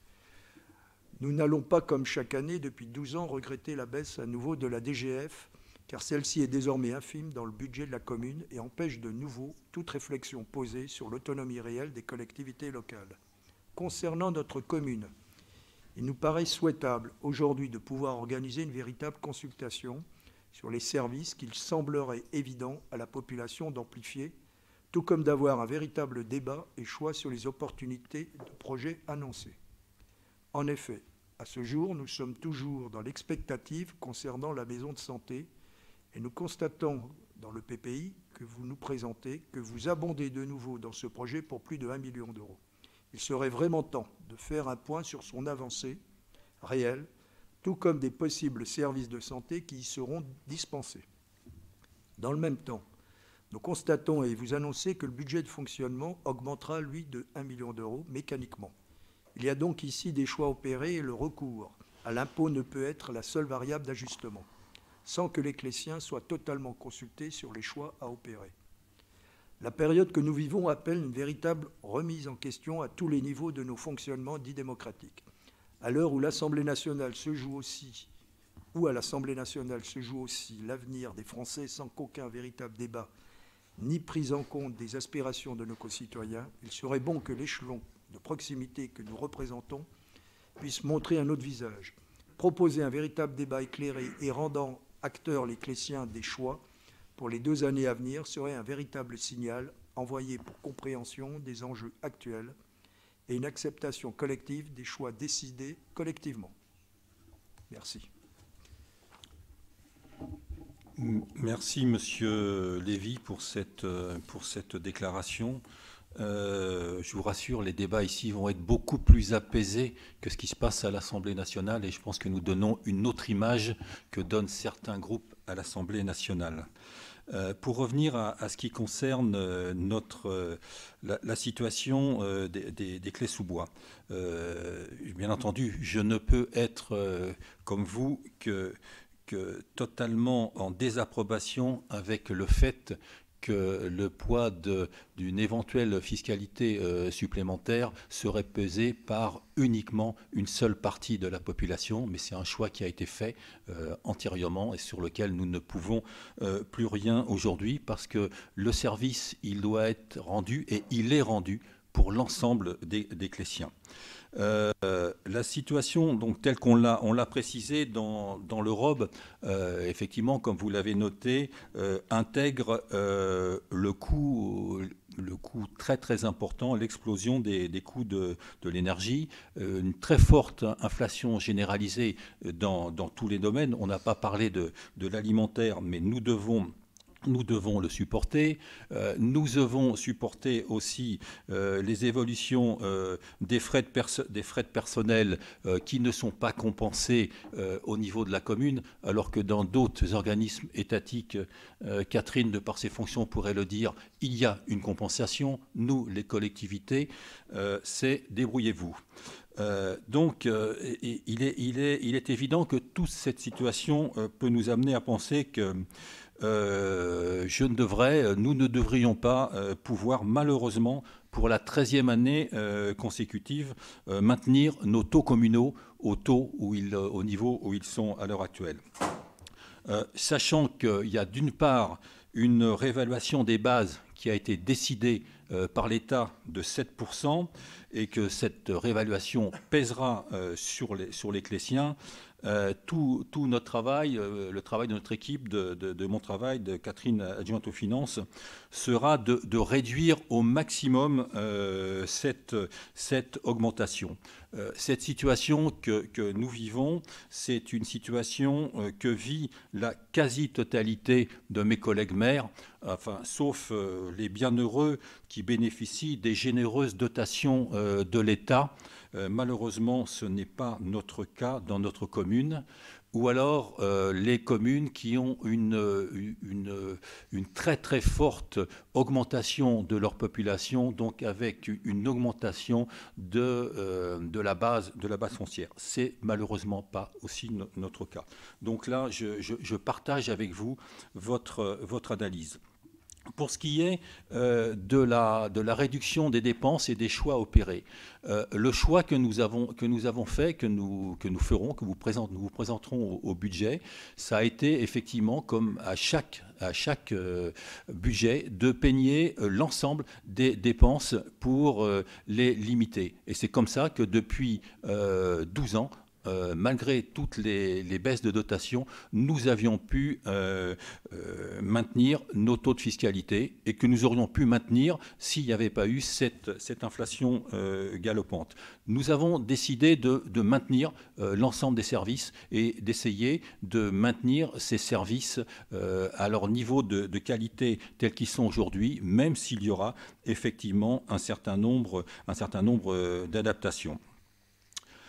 Nous n'allons pas, comme chaque année depuis douze ans, regretter la baisse à nouveau de la D G F, car celle-ci est désormais infime dans le budget de la commune et empêche de nouveau toute réflexion posée sur l'autonomie réelle des collectivités locales. Concernant notre commune, il nous paraît souhaitable aujourd'hui de pouvoir organiser une véritable consultation sur les services qu'il semblerait évident à la population d'amplifier, tout comme d'avoir un véritable débat et choix sur les opportunités de projets annoncés. En effet, à ce jour, nous sommes toujours dans l'expectative concernant la maison de santé et nous constatons dans le P P I que vous nous présentez que vous abondez de nouveau dans ce projet pour plus de un million d'euros. Il serait vraiment temps de faire un point sur son avancée réelle, tout comme des possibles services de santé qui y seront dispensés. Dans le même temps, Nous constatons et vous annoncez que le budget de fonctionnement augmentera, lui, de un million d'euros mécaniquement. Il y a donc ici des choix opérés et le recours à l'impôt ne peut être la seule variable d'ajustement, sans que les Clésiens soient totalement consultés sur les choix à opérer. La période que nous vivons appelle une véritable remise en question à tous les niveaux de nos fonctionnements dits démocratiques. À l'heure où l'Assemblée nationale se joue aussi, où à l'Assemblée nationale se joue aussi l'avenir des Français sans qu'aucun véritable débat ni prise en compte des aspirations de nos concitoyens, il serait bon que l'échelon de proximité que nous représentons puisse montrer un autre visage, proposer un véritable débat éclairé et rendant acteurs les Clésiens des choix pour les deux années à venir serait un véritable signal envoyé pour compréhension des enjeux actuels et une acceptation collective des choix décidés collectivement. Merci. Merci, Monsieur Lévy, pour cette, pour cette déclaration. Euh, je vous rassure, les débats ici vont être beaucoup plus apaisés que ce qui se passe à l'Assemblée nationale et je pense que nous donnons une autre image que donnent certains groupes à l'Assemblée nationale. Euh, pour revenir à, à ce qui concerne euh, notre, euh, la, la situation euh, des, des, des Clés-sous-Bois, euh, bien entendu, je ne peux être euh, comme vous que, que totalement en désapprobation avec le fait que le poids d'une éventuelle fiscalité euh, supplémentaire serait pesé par uniquement une seule partie de la population, mais c'est un choix qui a été fait euh, antérieurement et sur lequel nous ne pouvons euh, plus rien aujourd'hui parce que le service, il doit être rendu et il est rendu pour l'ensemble des, des Clésiens. Euh, la situation, donc, telle qu'on l'a on l'a précisé dans, dans le R O B, euh, effectivement, comme vous l'avez noté, euh, intègre euh, le coût, le coût très très important, l'explosion des, des coûts de, de l'énergie, euh, une très forte inflation généralisée dans, dans tous les domaines. On n'a pas parlé de, de l'alimentaire, mais nous devons... Nous devons le supporter. Euh, nous devons supporter aussi euh, les évolutions euh, des, frais de des frais de personnel euh, qui ne sont pas compensés euh, au niveau de la commune, alors que dans d'autres organismes étatiques, euh, Catherine, de par ses fonctions, pourrait le dire, il y a une compensation. Nous, les collectivités, euh, c'est débrouillez-vous. Euh, donc, euh, il, est, il, est, il est évident que toute cette situation euh, peut nous amener à penser que Euh, je ne devrais, nous ne devrions pas euh, pouvoir malheureusement pour la treizième année euh, consécutive euh, maintenir nos taux communaux au, taux où ils, au niveau où ils sont à l'heure actuelle. Euh, sachant qu'il y a d'une part une réévaluation des bases qui a été décidée euh, par l'État de sept pour cent et que cette réévaluation pèsera euh, sur, les, sur les Clésiens. Euh, tout, tout notre travail, euh, le travail de notre équipe, de, de, de mon travail, de Catherine, adjointe aux finances, sera de, de réduire au maximum euh, cette, cette augmentation. Euh, cette situation que, que nous vivons, c'est une situation euh, que vit la quasi-totalité de mes collègues maires, enfin, sauf euh, les bienheureux qui bénéficient des généreuses dotations euh, de l'État. Euh, malheureusement, ce n'est pas notre cas dans notre commune, ou alors euh, les communes qui ont une, une, une très très forte augmentation de leur population, donc avec une augmentation de, euh, de, la, base, de la base foncière. C'est malheureusement pas aussi no, notre cas. Donc là, je, je, je partage avec vous votre, votre analyse. Pour ce qui est euh, de, la, de la réduction des dépenses et des choix opérés, euh, le choix que nous avons, que nous avons fait, que nous, que nous ferons, que vous présente, nous vous présenterons au, au budget, ça a été effectivement, comme à chaque, à chaque euh, budget, de peigner euh, l'ensemble des dépenses pour euh, les limiter. Et c'est comme ça que depuis euh, douze ans, Euh, malgré toutes les, les baisses de dotation, nous avions pu euh, euh, maintenir nos taux de fiscalité et que nous aurions pu maintenir s'il n'y avait pas eu cette, cette inflation euh, galopante. Nous avons décidé de, de maintenir euh, l'ensemble des services et d'essayer de maintenir ces services euh, à leur niveau de, de qualité tel qu'ils sont aujourd'hui, même s'il y aura effectivement un certain nombre, un certain nombre euh, d'adaptations.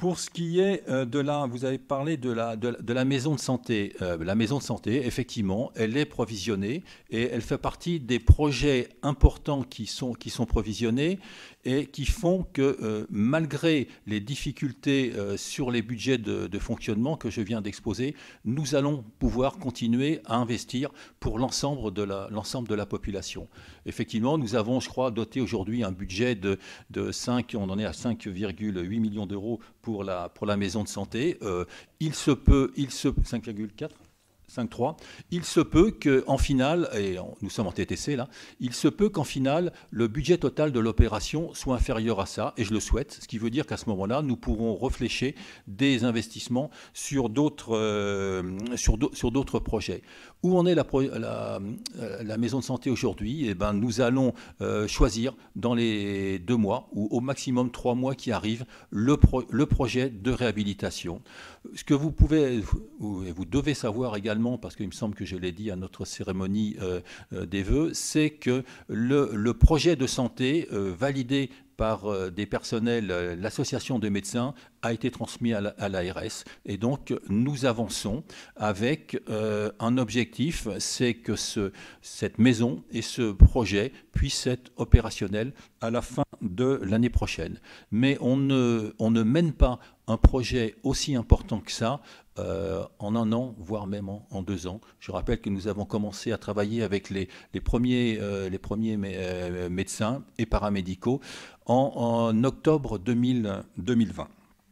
Pour ce qui est de la, vous avez parlé de la, de, de la maison de santé. Euh, la maison de santé, effectivement, elle est provisionnée et elle fait partie des projets importants qui sont, qui sont provisionnés et qui font que euh, malgré les difficultés euh, sur les budgets de, de fonctionnement que je viens d'exposer, nous allons pouvoir continuer à investir pour l'ensemble de la, l'ensemble de la population. Effectivement, nous avons, je crois, doté aujourd'hui un budget de, de cinq, on en est à cinq virgule huit millions d'euros pour la, pour la maison de santé. Euh, il se peut, il se, cinq virgule quatre cinq virgule trois, il se peut qu'en finale, et nous sommes en T T C là, il se peut qu'en finale, le budget total de l'opération soit inférieur à ça, et je le souhaite, ce qui veut dire qu'à ce moment-là, nous pourrons réfléchir des investissements sur d'autres euh, sur sur d'autres projets. Où en est la, la, la maison de santé aujourd'hui? Eh ben, nous allons euh, choisir dans les deux mois, ou au maximum trois mois qui arrivent, le, pro, le projet de réhabilitation. Ce que vous pouvez, vous, vous devez savoir également, parce qu'il me semble que je l'ai dit à notre cérémonie euh, euh, des vœux, c'est que le, le projet de santé euh, validé par euh, des personnels, euh, l'association de médecins, a été transmis à l'A R S. Et donc, nous avançons avec euh, un objectif, c'est que ce, cette maison et ce projet puissent être opérationnels à la fin de l'année prochaine. Mais on ne, on ne mène pas un projet aussi important que ça euh, en un an, voire même en, en deux ans. Je rappelle que nous avons commencé à travailler avec les, les premiers, euh, les premiers mé euh, médecins et paramédicaux en, en octobre deux mille vingt.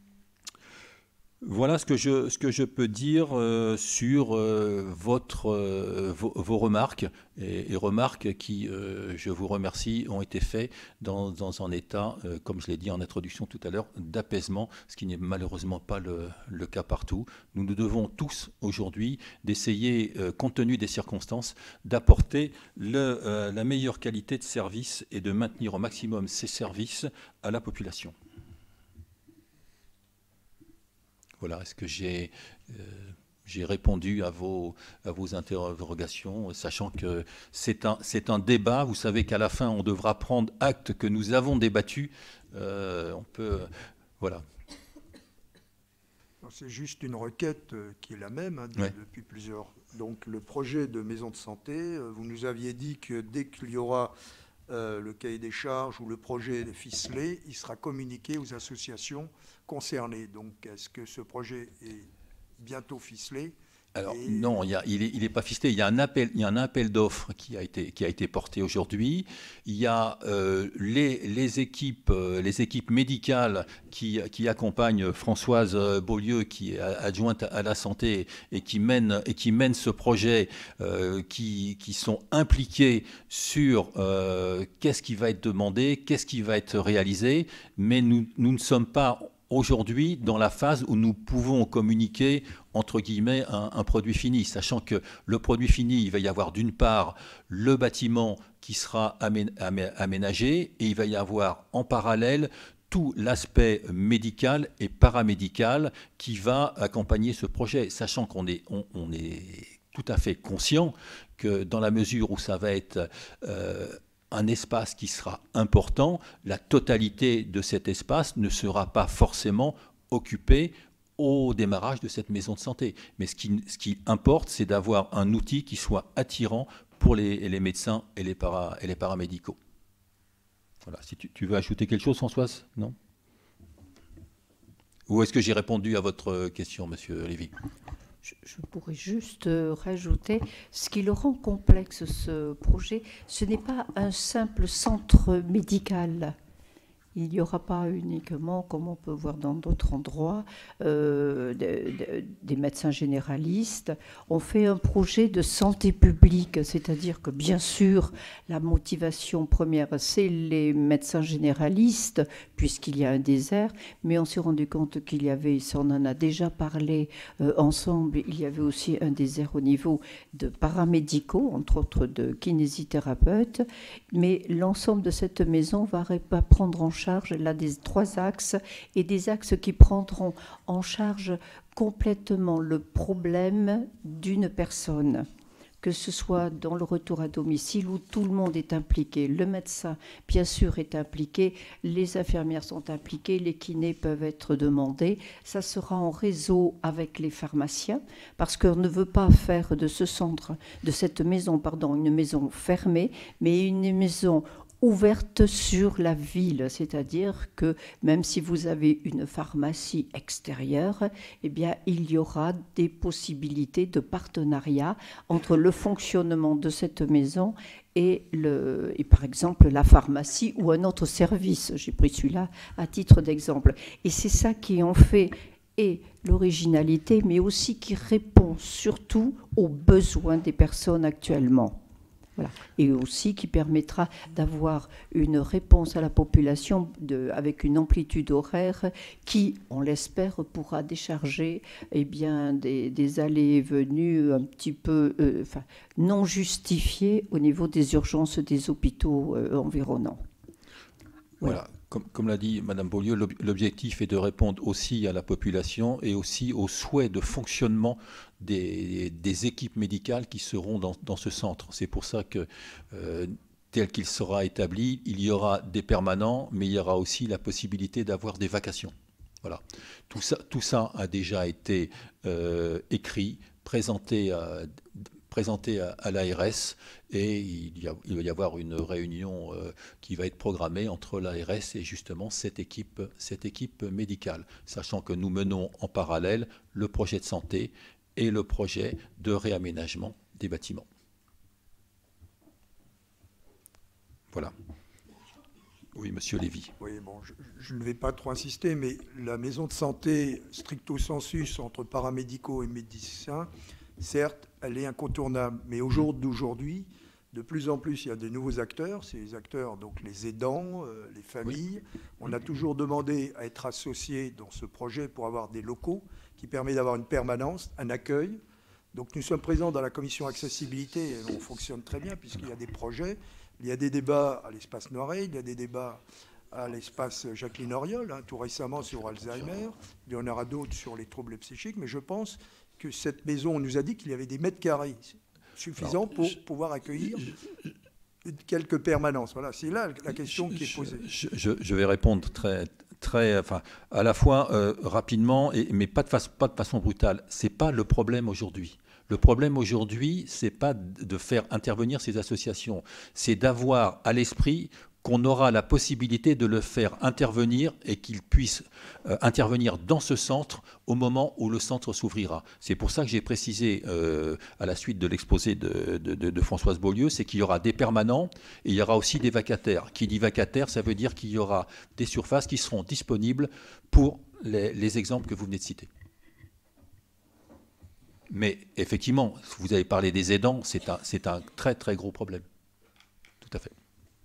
Voilà ce que je, ce que je peux dire euh, sur euh, votre, euh, vos, vos remarques, et, et remarques qui, euh, je vous remercie, ont été faites dans, dans un état, euh, comme je l'ai dit en introduction tout à l'heure, d'apaisement, ce qui n'est malheureusement pas le, le cas partout. Nous nous devons tous aujourd'hui d'essayer, euh, compte tenu des circonstances, d'apporter euh, la meilleure qualité de service et de maintenir au maximum ces services à la population. Voilà, est-ce que j'ai euh, répondu à vos, à vos interrogations, sachant que c'est un, c'est un débat. Vous savez qu'à la fin, on devra prendre acte que nous avons débattu. Euh, on peut... Euh, voilà. C'est juste une requête qui est la même hein, de, ouais. depuis plusieurs... Donc le projet de maison de santé, vous nous aviez dit que dès qu'il y aura euh, le cahier des charges ou le projet ficelé, il sera communiqué aux associations concernés. Donc, est-ce que ce projet est bientôt ficelé? Alors et... non, il n'est il est, il est pas ficelé. Il y a un appel, il y a un appel d'offres qui a été qui a été porté aujourd'hui. Il y a euh, les, les équipes euh, les équipes médicales qui qui accompagnent Françoise Beaulieu, qui est adjointe à la santé et qui mène et qui mène ce projet, euh, qui qui sont impliqués sur euh, qu'est-ce qui va être demandé, qu'est-ce qui va être réalisé. Mais nous nous ne sommes pas aujourd'hui dans la phase où nous pouvons communiquer entre guillemets un, un produit fini, sachant que le produit fini, il va y avoir d'une part le bâtiment qui sera aménagé et il va y avoir en parallèle tout l'aspect médical et paramédical qui va accompagner ce projet, sachant qu'on est, on, on est tout à fait conscient que dans la mesure où ça va être euh, un espace qui sera important, la totalité de cet espace ne sera pas forcément occupée au démarrage de cette maison de santé. Mais ce qui, ce qui importe, c'est d'avoir un outil qui soit attirant pour les, les médecins et les, para, et les paramédicaux. Voilà. Si tu, tu veux ajouter quelque chose, Françoise? Non? Ou est-ce que j'ai répondu à votre question, Monsieur Lévy? Je, je pourrais juste rajouter, ce qui le rend complexe, ce projet, ce n'est pas un simple centre médical. Il n'y aura pas uniquement, comme on peut voir dans d'autres endroits, euh, de, de, des médecins généralistes. On fait un projet de santé publique, c'est-à-dire que bien sûr, la motivation première, c'est les médecins généralistes, puisqu'il y a un désert, mais on s'est rendu compte qu'il y avait, on en a déjà parlé euh, ensemble, il y avait aussi un désert au niveau de paramédicaux, entre autres de kinésithérapeutes, mais l'ensemble de cette maison va, va prendre en charge charge là des trois axes et des axes qui prendront en charge complètement le problème d'une personne. que ce soit dans le retour à domicile où tout le monde est impliqué. Le médecin, bien sûr, est impliqué, les infirmières sont impliquées, les kinés peuvent être demandés. Ça sera en réseau avec les pharmaciens, parce qu'on ne veut pas faire de ce centre, de cette maison, pardon, une maison fermée, mais une maison ouverte sur la ville, c'est-à-dire que même si vous avez une pharmacie extérieure, eh bien, il y aura des possibilités de partenariat entre le fonctionnement de cette maison et, le, et par exemple la pharmacie ou un autre service. J'ai pris celui-là à titre d'exemple. Et c'est ça qui en fait et l'originalité, mais aussi qui répond surtout aux besoins des personnes actuellement. Voilà. Et aussi qui permettra d'avoir une réponse à la population de, avec une amplitude horaire qui, on l'espère, pourra décharger eh bien, des, des allées et venues un petit peu euh, enfin, non justifiées au niveau des urgences des hôpitaux euh, environnants. Voilà. Voilà. Comme, comme l'a dit Madame Beaulieu, l'objectif est de répondre aussi à la population et aussi aux souhaits de fonctionnement des, des équipes médicales qui seront dans, dans ce centre. C'est pour ça que, euh, tel qu'il sera établi, il y aura des permanents, mais il y aura aussi la possibilité d'avoir des vacations. Voilà. Tout ça, tout ça a déjà été euh, écrit, présenté à... présenté à, à l'A R S et il, y a, il va y avoir une réunion euh, qui va être programmée entre l'A R S et justement cette équipe, cette équipe médicale, sachant que nous menons en parallèle le projet de santé et le projet de réaménagement des bâtiments. Voilà. Oui, Monsieur Lévy. Oui, bon, je, je ne vais pas trop insister, mais la maison de santé, stricto sensus, entre paramédicaux et médecins, certes, elle est incontournable, mais au jour d'aujourd'hui, de plus en plus, il y a des nouveaux acteurs, c'est les acteurs, donc les aidants, euh, les familles. Oui. On a toujours demandé à être associés dans ce projet pour avoir des locaux qui permettent d'avoir une permanence, un accueil. Donc nous sommes présents dans la commission accessibilité et on fonctionne très bien puisqu'il y a des projets. Il y a des débats à l'espace Noiret, il y a des débats à l'espace Jacqueline Auriol, hein, tout récemment sur Alzheimer. Il y en aura d'autres sur les troubles psychiques, mais je pense que cette maison, on nous a dit qu'il y avait des mètres carrés suffisants pour je, pouvoir accueillir je, quelques permanences. Voilà, c'est là la question je, qui est posée. Je, je, je vais répondre très, très, enfin, à la fois euh, rapidement, et, mais pas de, façon, pas de façon brutale. Ce n'est pas le problème aujourd'hui. Le problème aujourd'hui, ce n'est pas de faire intervenir ces associations, c'est d'avoir à l'esprit qu'on aura la possibilité de le faire intervenir et qu'il puisse euh, intervenir dans ce centre au moment où le centre s'ouvrira. C'est pour ça que j'ai précisé euh, à la suite de l'exposé de, de, de, de Françoise Beaulieu, c'est qu'il y aura des permanents et il y aura aussi des vacataires. Qui dit vacataire, ça veut dire qu'il y aura des surfaces qui seront disponibles pour les, les exemples que vous venez de citer. Mais effectivement, vous avez parlé des aidants, c'est un, c'est un très très gros problème. Tout à fait.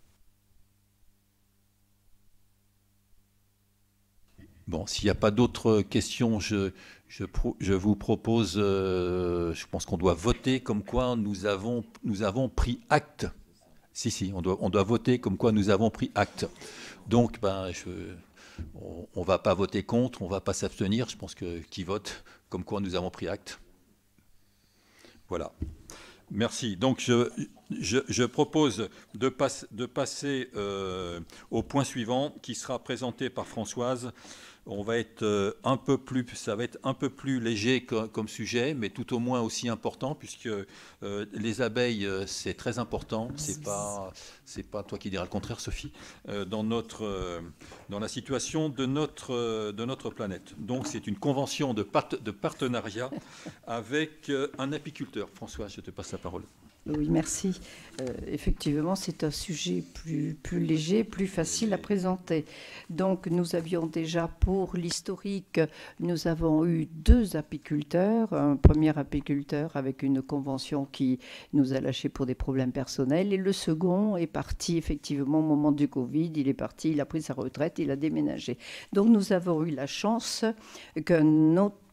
Bon, s'il n'y a pas d'autres questions, je, je, je vous propose, euh, je pense qu'on doit voter comme quoi nous avons, nous avons pris acte. Si, si, on doit, on doit voter comme quoi nous avons pris acte. Donc, ben, je, on ne va pas voter contre, on ne va pas s'abstenir. Je pense que qui vote comme quoi nous avons pris acte. Voilà. Merci. Donc, je, je, je propose de, passe, de passer euh, au point suivant qui sera présenté par Françoise. On va être euh, un peu plus, ça va être un peu plus léger comme, comme sujet, mais tout au moins aussi important, puisque euh, les abeilles, euh, c'est très important. C'est pas, c'est pas toi qui diras le contraire, Sophie, euh, dans notre, euh, dans la situation de notre, euh, de notre planète. Donc, c'est une convention de, part, de partenariat avec euh, un apiculteur. Françoise, je te passe la parole. Oui, merci. Euh, effectivement, c'est un sujet plus, plus léger, plus facile à présenter. Donc, nous avions déjà, pour l'historique, nous avons eu deux apiculteurs. Un premier apiculteur avec une convention qui nous a lâchés pour des problèmes personnels. Et le second est parti, effectivement, au moment du Covid. Il est parti, il a pris sa retraite, il a déménagé. Donc, nous avons eu la chance qu'un autre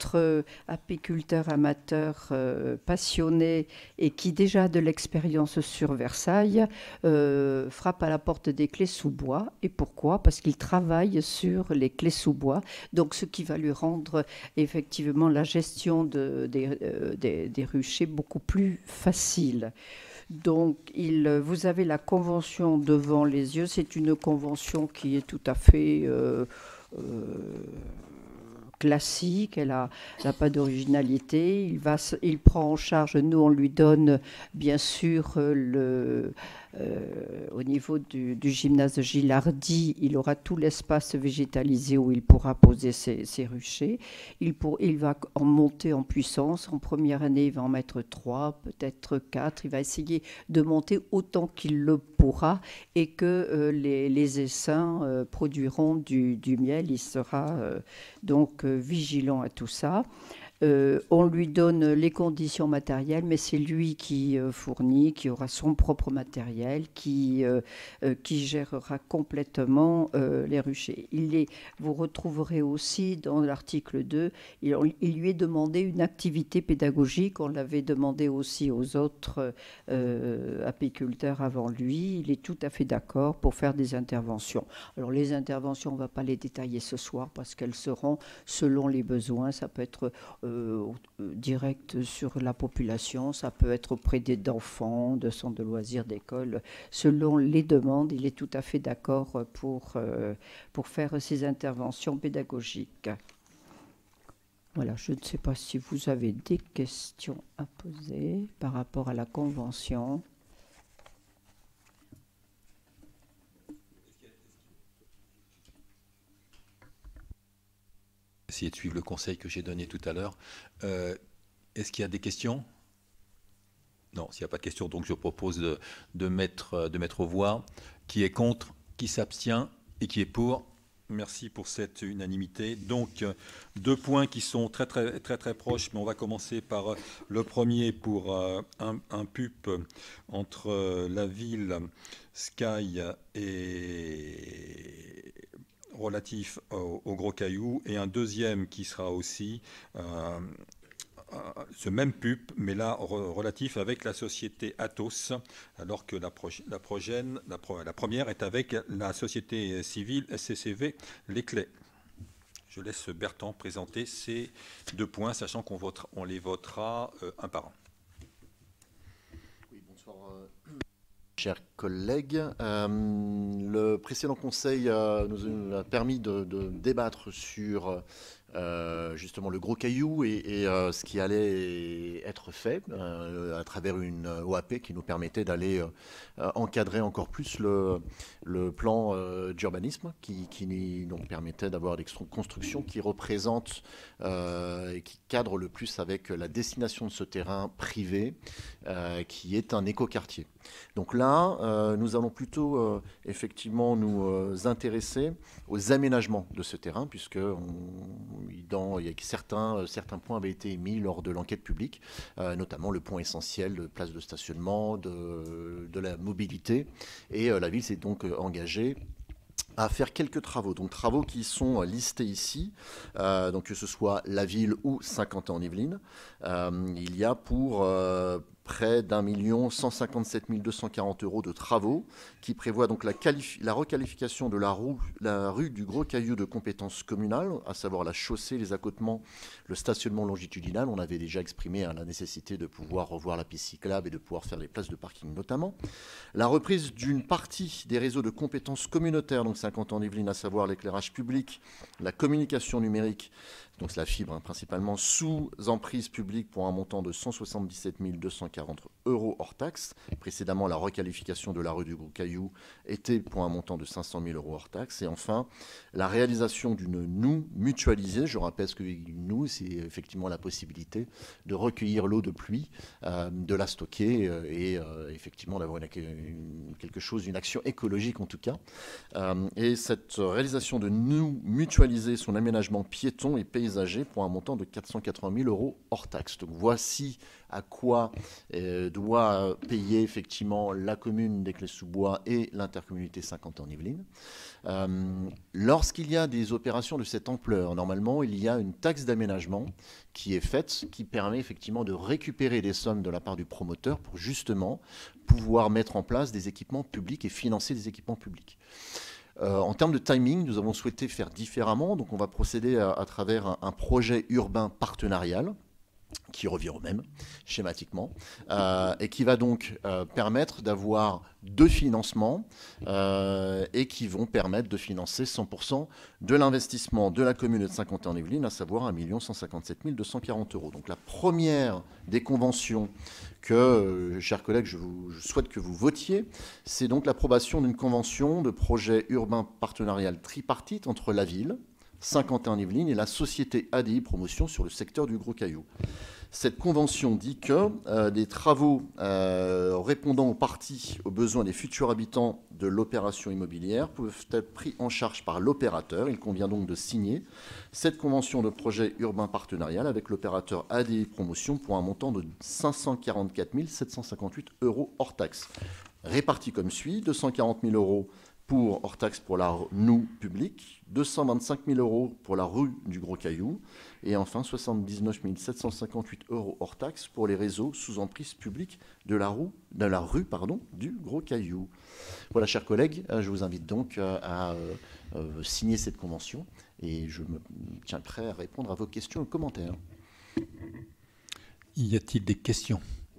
autre euh, apiculteur amateur euh, passionné et qui déjà a de l'expérience sur Versailles euh, frappe à la porte des clés sous bois. Et pourquoi? Parce qu'il travaille sur les clés sous bois, donc ce qui va lui rendre effectivement la gestion de, des, euh, des, des ruchers beaucoup plus facile. Donc, il, vous avez la convention devant les yeux. C'est une convention qui est tout à fait euh, euh, classique. Elle n'a pas d'originalité. Il, va, il prend en charge, nous, on lui donne, bien sûr, le... Euh, au niveau du, du gymnase de Gilardi, il aura tout l'espace végétalisé où il pourra poser ses, ses ruchers. Il, pour, il va en monter en puissance. En première année, il va en mettre trois, peut-être quatre. Il va essayer de monter autant qu'il le pourra et que euh, les, les essaims euh, produiront du, du miel. Il sera euh, donc euh, vigilant à tout ça. Euh, on lui donne les conditions matérielles, mais c'est lui qui euh, fournit, qui aura son propre matériel, qui, euh, euh, qui gérera complètement euh, les ruchers. Il est, vous retrouverez aussi dans l'article deux, il, il lui est demandé une activité pédagogique. On l'avait demandé aussi aux autres euh, apiculteurs avant lui. Il est tout à fait d'accord pour faire des interventions. Alors les interventions, on ne va pas les détailler ce soir parce qu'elles seront selon les besoins. Ça peut être... Euh, direct sur la population, ça peut être auprès d'enfants, de centres de loisirs, d'écoles, selon les demandes. Il est tout à fait d'accord pour, euh, pour faire ces interventions pédagogiques. Voilà, je ne sais pas si vous avez des questions à poser par rapport à la convention. Essayer de suivre le conseil que j'ai donné tout à l'heure. Euh, Est-ce qu'il y a des questions? Non, s'il n'y a pas de questions, donc je propose de, de, mettre, de mettre aux voix. Qui est contre, qui s'abstient et qui est pour? Merci pour cette unanimité. Donc, deux points qui sont très, très, très, très proches, mais on va commencer par le premier pour euh, un, un P U P entre euh, la ville, Sky et... relatif au, au Gros Caillou, et un deuxième qui sera aussi euh, euh, ce même P U P, mais là re, relatif avec la société Atos, alors que la, pro, la, progène, la, pro, la première est avec la société civile S C C V Les Clés. Je laisse Bertrand présenter ces deux points, sachant qu'on votera, on les votera euh, un par un. Oui, bonsoir. Euh... Chers collègues, euh, le précédent conseil euh, nous a permis de, de débattre sur euh, justement le Gros Caillou et, et euh, ce qui allait être fait euh, à travers une O A P qui nous permettait d'aller euh, encadrer encore plus le, le plan euh, d'urbanisme qui, qui nous permettait d'avoir des constructions qui représentent euh, et qui cadrent le plus avec la destination de ce terrain privé euh, qui est un écoquartier. Donc là, euh, nous allons plutôt euh, effectivement nous euh, intéresser aux aménagements de ce terrain, puisque on, dans, il y a certains, certains points avaient été émis lors de l'enquête publique, euh, notamment le point essentiel de place de stationnement, de, de la mobilité. Et euh, la ville s'est donc engagée à faire quelques travaux, donc travaux qui sont listés ici, euh, donc que ce soit la ville ou Saint-Quentin-en-Yvelines. Euh, il y a pour euh, près d'un million cent cinquante-sept mille deux cent quarante euros de travaux qui prévoient donc la, la requalification de la, roue, la rue du Gros Caillou de compétence communale, à savoir la chaussée, les accotements, le stationnement longitudinal. On avait déjà exprimé hein, la nécessité de pouvoir revoir la piste cyclable et de pouvoir faire les places de parking notamment. La reprise d'une partie des réseaux de compétences communautaires, donc Saint-Quentin-en-Yvelines, à savoir l'éclairage public, la communication numérique, donc la fibre hein, principalement, sous emprise publique pour un montant de cent soixante-dix-sept mille deux cent quarante euros hors taxe. Précédemment, la requalification de la rue du Gros Caillou était pour un montant de cinq cent mille euros hors taxe. Et enfin, la réalisation d'une noue mutualisée. Je rappelle ce qu'une noue, c'est effectivement la possibilité de recueillir l'eau de pluie, euh, de la stocker euh, et euh, effectivement d'avoir une, une, quelque chose, une action écologique en tout cas. Euh, et cette réalisation de noue mutualisée, son aménagement piéton et paysager pour un montant de quatre cent quatre-vingt mille euros hors taxe. Donc voici à quoi euh, doit payer effectivement la commune d'Éclès-sous-Bois et l'intercommunalité Saint-Quentin-en-Yvelines. Euh, lorsqu'il y a des opérations de cette ampleur, normalement, il y a une taxe d'aménagement qui est faite, qui permet effectivement de récupérer des sommes de la part du promoteur pour justement pouvoir mettre en place des équipements publics et financer des équipements publics. Euh, en termes de timing, nous avons souhaité faire différemment, donc on va procéder à, à travers un, un projet urbain partenarial, qui revient au même, schématiquement, euh, et qui va donc euh, permettre d'avoir deux financements euh, et qui vont permettre de financer cent pour cent de l'investissement de la commune de Saint-Quentin-en-Yvelines, à savoir un million cent cinquante-sept mille deux cent quarante euros. Donc la première des conventions que, euh, chers collègues, je, vous, je souhaite que vous votiez, c'est donc l'approbation d'une convention de projet urbain partenarial tripartite entre la ville, Saint-Quentin-en-Yvelines et la société A D I Promotion sur le secteur du Gros Caillou. Cette convention dit que euh, des travaux euh, répondant aux parties aux besoins des futurs habitants de l'opération immobilière peuvent être pris en charge par l'opérateur. Il convient donc de signer cette convention de projet urbain partenarial avec l'opérateur A D I Promotion pour un montant de cinq cent quarante-quatre mille sept cent cinquante-huit euros hors taxe. Répartis comme suit, deux cent quarante mille euros pour hors taxe pour la noue publique, deux cent vingt-cinq mille euros pour la rue du Gros Caillou, et enfin soixante-dix-neuf mille sept cent cinquante-huit euros hors taxe pour les réseaux sous emprise publique de la, roue, de la rue pardon, du Gros Caillou. Voilà, chers collègues, je vous invite donc à euh, euh, signer cette convention, et je me tiens prêt à répondre à vos questions et commentaires. Y a-t-il des questions ?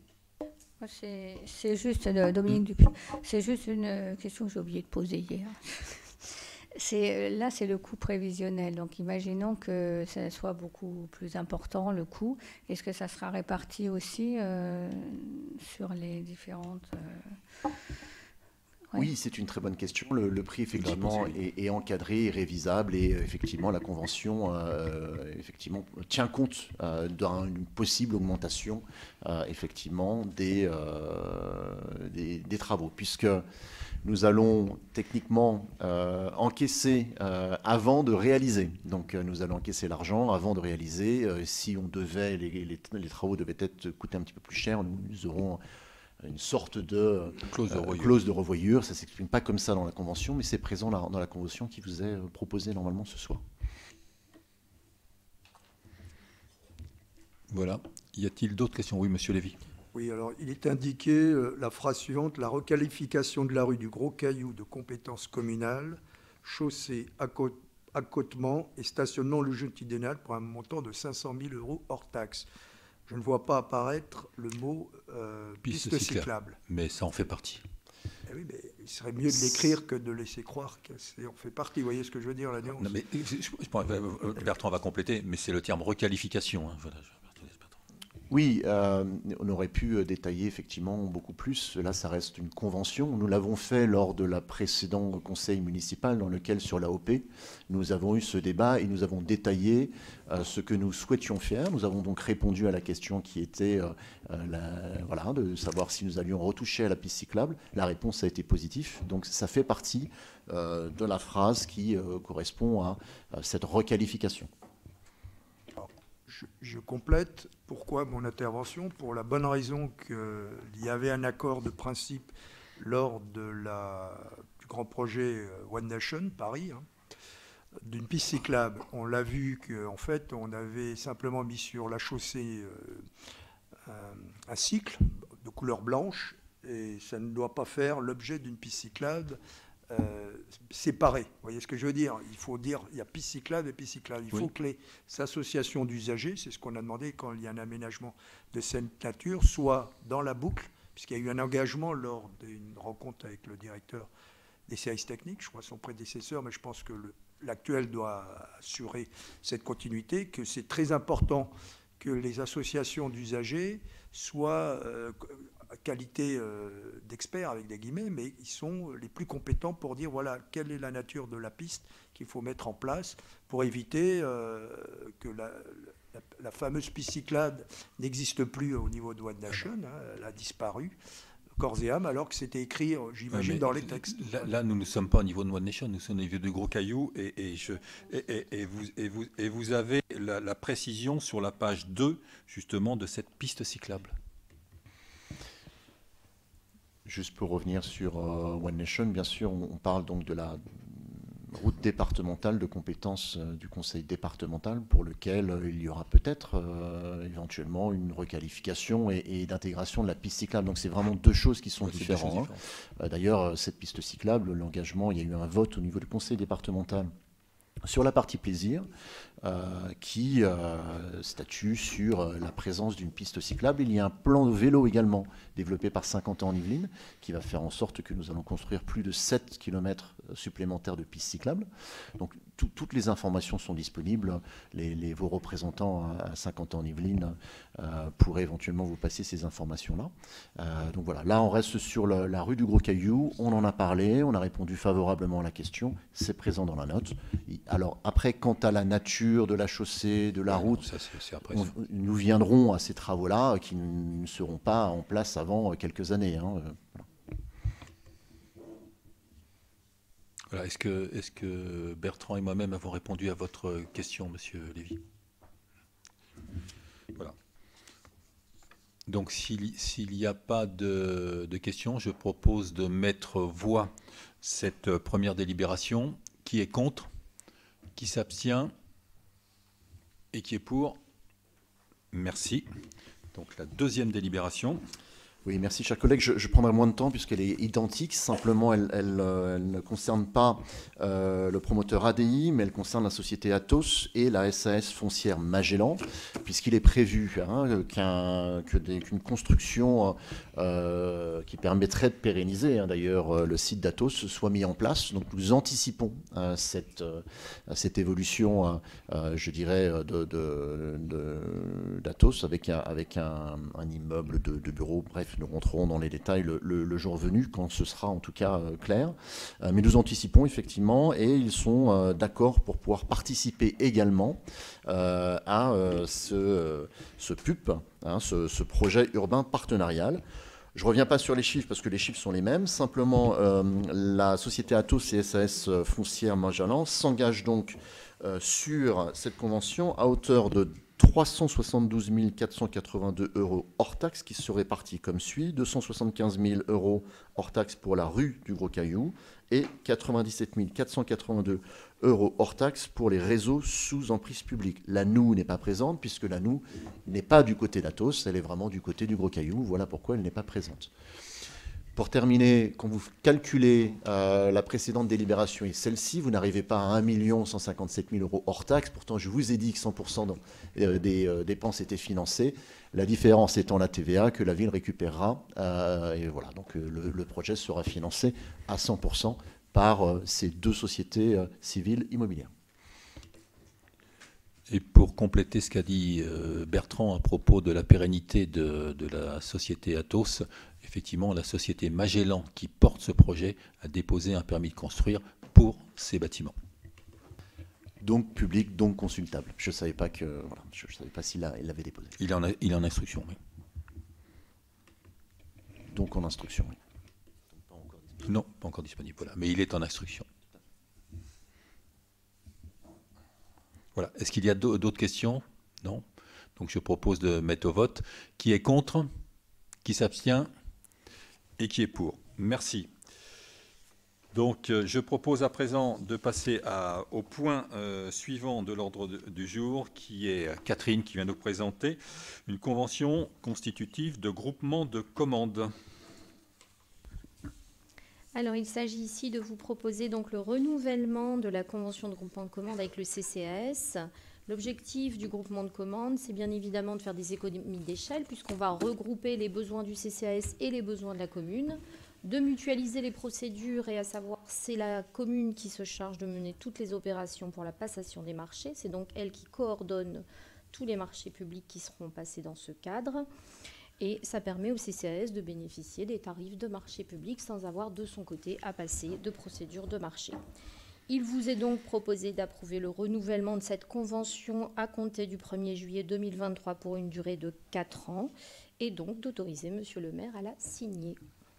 C'est juste, Dominique Dupuis, c'est juste une question que j'ai oublié de poser hier. Là, c'est le coût prévisionnel. Donc, imaginons que ça soit beaucoup plus important, le coût. Est-ce que ça sera réparti aussi euh, sur les différentes... Euh, ouais. Oui, c'est une très bonne question. Le, le prix, effectivement, est, est encadré, est révisable, et effectivement, la convention euh, effectivement, tient compte euh, d'une possible augmentation euh, effectivement, des, euh, des, des travaux, puisque nous allons techniquement euh, encaisser euh, avant de réaliser. Donc, euh, nous allons encaisser l'argent avant de réaliser. Euh, si on devait, les, les, les travaux devaient être coûter un petit peu plus cher, nous, nous aurons une sorte de clause de revoyure. Euh, clause de revoyure. Ça ne s'exprime pas comme ça dans la convention, mais c'est présent dans, dans la convention qui vous est proposée normalement ce soir. Voilà. Y a-t-il d'autres questions? Oui, monsieur Lévy. Oui, alors il est indiqué euh, la phrase suivante, la requalification de la rue du Gros Caillou de compétence communale, chaussée, accot accotement et stationnement longitudinal pour un montant de cinq cent mille euros hors taxe. Je ne vois pas apparaître le mot euh, piste, piste cyclable. cyclable. Mais ça en fait partie. Eh oui, mais il serait mieux de l'écrire que de laisser croire qu'on fait partie. Vous voyez ce que je veux dire, la nuance? Non, mais, je, je, Bertrand va compléter, mais c'est le terme requalification. Hein, voilà, je... Oui, euh, on aurait pu détailler effectivement beaucoup plus. Là, ça reste une convention. Nous l'avons fait lors de la précédente conseil municipal dans lequel, sur l'A O P, nous avons eu ce débat et nous avons détaillé euh, ce que nous souhaitions faire. Nous avons donc répondu à la question qui était euh, la, voilà, de savoir si nous allions retoucher à la piste cyclable. La réponse a été positive. Donc, ça fait partie euh, de la phrase qui euh, correspond à, à cette requalification. Je, je complète. Pourquoi mon intervention? Pour la bonne raison qu'il y avait un accord de principe lors de la, du grand projet One Nation, Paris, hein, d'une piste cyclable. On l'a vu qu'en fait, on avait simplement mis sur la chaussée euh, un, un cycle de couleur blanche, et ça ne doit pas faire l'objet d'une piste cyclable Euh, séparés. Vous voyez ce que je veux dire? Il faut dire, il y a piste cyclable et piste cyclable. Il oui. faut que les associations d'usagers, c'est ce qu'on a demandé quand il y a un aménagement de cette nature, soient dans la boucle, puisqu'il y a eu un engagement lors d'une rencontre avec le directeur des services techniques, je crois son prédécesseur, mais je pense que l'actuel doit assurer cette continuité, que c'est très important que les associations d'usagers soient euh, qualité euh, d'experts avec des guillemets, mais ils sont les plus compétents pour dire voilà quelle est la nature de la piste qu'il faut mettre en place pour éviter euh, que la, la, la fameuse piste cyclable n'existe plus au niveau de One Nation, hein, elle a disparu corps et âme, alors que c'était écrit, j'imagine, dans les textes. Là, là, nous ne sommes pas au niveau de One Nation, nous sommes au niveau de Gros Caillou, et, et, je, et, et, et, vous, et, vous, et vous avez la, la précision sur la page deux, justement, de cette piste cyclable. Juste pour revenir sur euh, One Nation, bien sûr, on, on parle donc de la route départementale de compétences euh, du conseil départemental pour lequel euh, il y aura peut-être euh, éventuellement une requalification et, et d'intégration de la piste cyclable. Donc c'est vraiment deux choses qui sont Ouais, c'est deux différentes. choses hein. différentes. Euh, D'ailleurs, euh, cette piste cyclable, l'engagement, il y a eu un vote au niveau du conseil départemental sur la partie plaisir, euh, qui euh, statue sur euh, la présence d'une piste cyclable. Il y a un plan de vélo également développé par cinquante ans en Yvelines, qui va faire en sorte que nous allons construire plus de sept kilomètres supplémentaires de pistes cyclables. Donc tout, toutes les informations sont disponibles. Les, les, vos représentants à cinquante ans en Yvelines euh, pourraient éventuellement vous passer ces informations-là. Euh, donc voilà, là on reste sur la, la rue du Gros Caillou, on en a parlé, on a répondu favorablement à la question, c'est présent dans la note. Alors après, quant à la nature de la chaussée, de la Ouais, route, non, ça, c'est- c'est après on- ça. nous viendrons à ces travaux-là qui ne seront pas en place avant quelques années. hein. Voilà, est-ce que, est-ce que Bertrand et moi-même avons répondu à votre question, Monsieur Lévy? Voilà. Donc, s'il s'il n'y a pas de, de questions, je propose de mettre voix cette première délibération. Qui est contre? Qui s'abstient? Et qui est pour? Merci. Donc, la deuxième délibération. Oui, merci, chers collègues. Je, je prendrai moins de temps puisqu'elle est identique. Simplement, elle, elle, euh, elle ne concerne pas euh, le promoteur A D I, mais elle concerne la société Atos et la S A S foncière Magellan, puisqu'il est prévu hein, qu'un, que des, qu'une construction euh, qui permettrait de pérenniser hein, d'ailleurs le site d'Atos soit mise en place. Donc, nous anticipons euh, cette, euh, cette évolution, euh, je dirais, de, de, de, d'Atos avec un, avec un, un immeuble de, de bureaux, bref. Nous rentrerons dans les détails le, le, le jour venu, quand ce sera en tout cas euh, clair. Euh, mais nous anticipons effectivement, et ils sont euh, d'accord pour pouvoir participer également euh, à euh, ce, euh, ce P U P, hein, ce, ce projet urbain partenarial. Je ne reviens pas sur les chiffres parce que les chiffres sont les mêmes. Simplement, euh, la société Atos et S A S foncière Magellan s'engage donc euh, sur cette convention à hauteur de trois cent soixante-douze mille quatre cent quatre-vingt-deux euros hors taxe qui se répartit comme suit. deux cent soixante-quinze mille euros hors taxe pour la rue du Gros Caillou et quatre-vingt-dix-sept mille quatre cent quatre-vingt-deux euros hors taxe pour les réseaux sous emprise publique. La N O U n'est pas présente puisque la N O U n'est pas du côté d'Atos, elle est vraiment du côté du Gros Caillou. Voilà pourquoi elle n'est pas présente. Pour terminer, quand vous calculez euh, la précédente délibération et celle-ci, vous n'arrivez pas à un million cent cinquante-sept mille euros hors taxe. Pourtant, je vous ai dit que cent pour cent euh, des euh, dépenses étaient financées. La différence étant la T V A que la ville récupérera. Euh, et voilà, donc euh, le, le projet sera financé à cent pour cent par euh, ces deux sociétés euh, civiles immobilières. Et pour compléter ce qu'a dit euh, Bertrand à propos de la pérennité de, de la société Atos, effectivement, la société Magellan qui porte ce projet a déposé un permis de construire pour ces bâtiments. Donc public, donc consultable. Je ne savais pas que, voilà, je ne savais pas s'il il l'avait déposé. Il est en, il est en instruction, oui. Donc en instruction, oui. Non, pas encore disponible, voilà. Mais il est en instruction. Voilà. Est-ce qu'il y a d'autres questions? Non. Donc je propose de mettre au vote. Qui est contre? Qui s'abstient? Et qui est pour? Merci. Donc euh, je propose à présent de passer à, au point euh, suivant de l'ordre du jour, qui est Catherine qui vient nous présenter une convention constitutive de groupement de commandes. Alors, il s'agit ici de vous proposer donc le renouvellement de la convention de groupement de commandes avec le C C A S. L'objectif du groupement de commandes, c'est bien évidemment de faire des économies d'échelle, puisqu'on va regrouper les besoins du C C A S et les besoins de la commune, de mutualiser les procédures, et à savoir, c'est la commune qui se charge de mener toutes les opérations pour la passation des marchés. C'est donc elle qui coordonne tous les marchés publics qui seront passés dans ce cadre. Et ça permet au C C A S de bénéficier des tarifs de marché public sans avoir de son côté à passer de procédure de marché. Il vous est donc proposé d'approuver le renouvellement de cette convention à compter du premier juillet deux mille vingt-trois pour une durée de quatre ans et donc d'autoriser Monsieur le maire à la signer.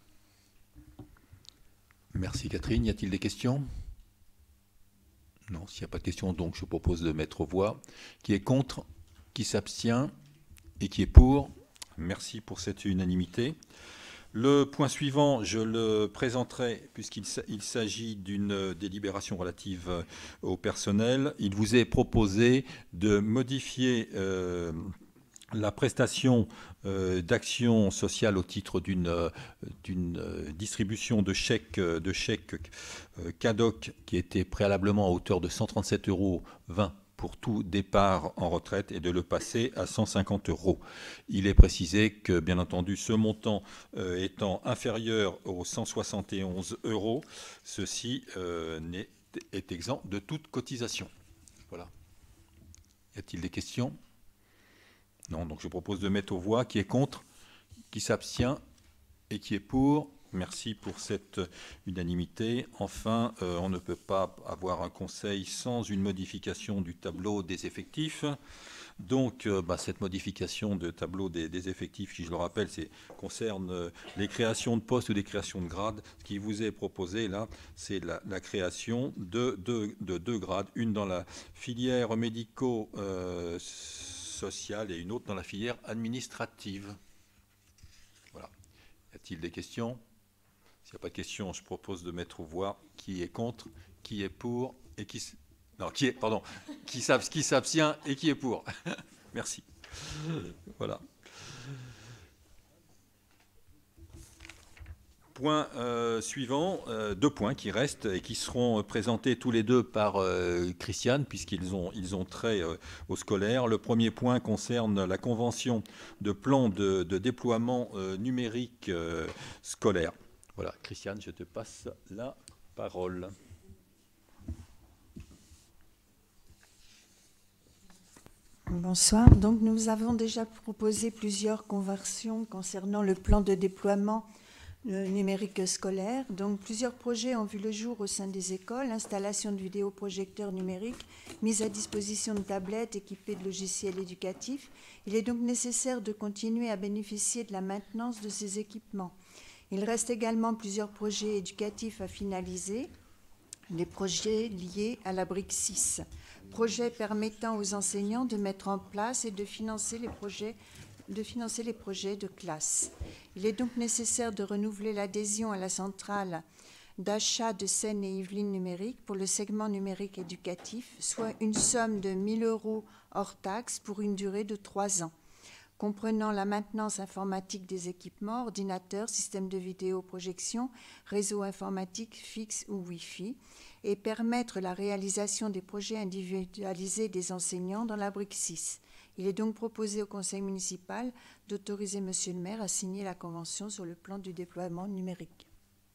Merci Catherine. Y a-t-il des questions? Non, s'il n'y a pas de questions, donc je propose de mettre aux voix. Qui est contre? Qui s'abstient? Et qui est pour? Merci pour cette unanimité. Le point suivant, je le présenterai puisqu'il s'agit d'une délibération relative au personnel. Il vous est proposé de modifier euh, la prestation euh, d'action sociale au titre d'une euh, d'une euh, distribution de chèques de chèques euh, cadoc qui était préalablement à hauteur de cent trente-sept euros vingt pour tout départ en retraite et de le passer à cent cinquante euros. Il est précisé que, bien entendu, ce montant euh, étant inférieur aux cent soixante et onze euros, ceci euh, est, est exempt de toute cotisation. Voilà. Y a-t-il des questions? Non, donc je propose de mettre aux voix qui est contre, qui s'abstient et qui est pour. Merci pour cette unanimité. Enfin, euh, on ne peut pas avoir un conseil sans une modification du tableau des effectifs. Donc, euh, bah, cette modification de tableau des, des effectifs, qui, je le rappelle, concerne euh, les créations de postes ou des créations de grades. Ce qui vous est proposé, là, c'est la, la création de, de, de deux grades, une dans la filière médico-sociale euh, et une autre dans la filière administrative. Voilà. Y a-t-il des questions ? S'il n'y a pas de questions, je propose de mettre aux voix qui est contre, qui est pour et qui... Non, qui est, pardon, qui s'abstient et qui est pour. Merci. Voilà. Point euh, suivant, euh, deux points qui restent et qui seront présentés tous les deux par euh, Christiane, puisqu'ils ont, ils ont trait euh, au scolaire. Le premier point concerne la convention de plan de, de déploiement euh, numérique euh, scolaire. Voilà, Christiane, je te passe la parole. Bonsoir. Donc, nous avons déjà proposé plusieurs conversions concernant le plan de déploiement numérique scolaire. Donc, plusieurs projets ont vu le jour au sein des écoles, installation de vidéoprojecteurs numériques, mise à disposition de tablettes équipées de logiciels éducatifs. Il est donc nécessaire de continuer à bénéficier de la maintenance de ces équipements. Il reste également plusieurs projets éducatifs à finaliser, les projets liés à la brique six, projets permettant aux enseignants de mettre en place et de financer les projets de financer les projets de classe. Il est donc nécessaire de renouveler l'adhésion à la centrale d'achat de Seine et Yvelines numérique pour le segment numérique éducatif, soit une somme de mille euros hors taxe pour une durée de trois ans. Comprenant la maintenance informatique des équipements, ordinateurs, systèmes de vidéoprojection, réseaux informatiques fixes ou Wi-Fi, et permettre la réalisation des projets individualisés des enseignants dans la brique six. Il est donc proposé au Conseil municipal d'autoriser Monsieur le maire à signer la convention sur le plan du déploiement numérique.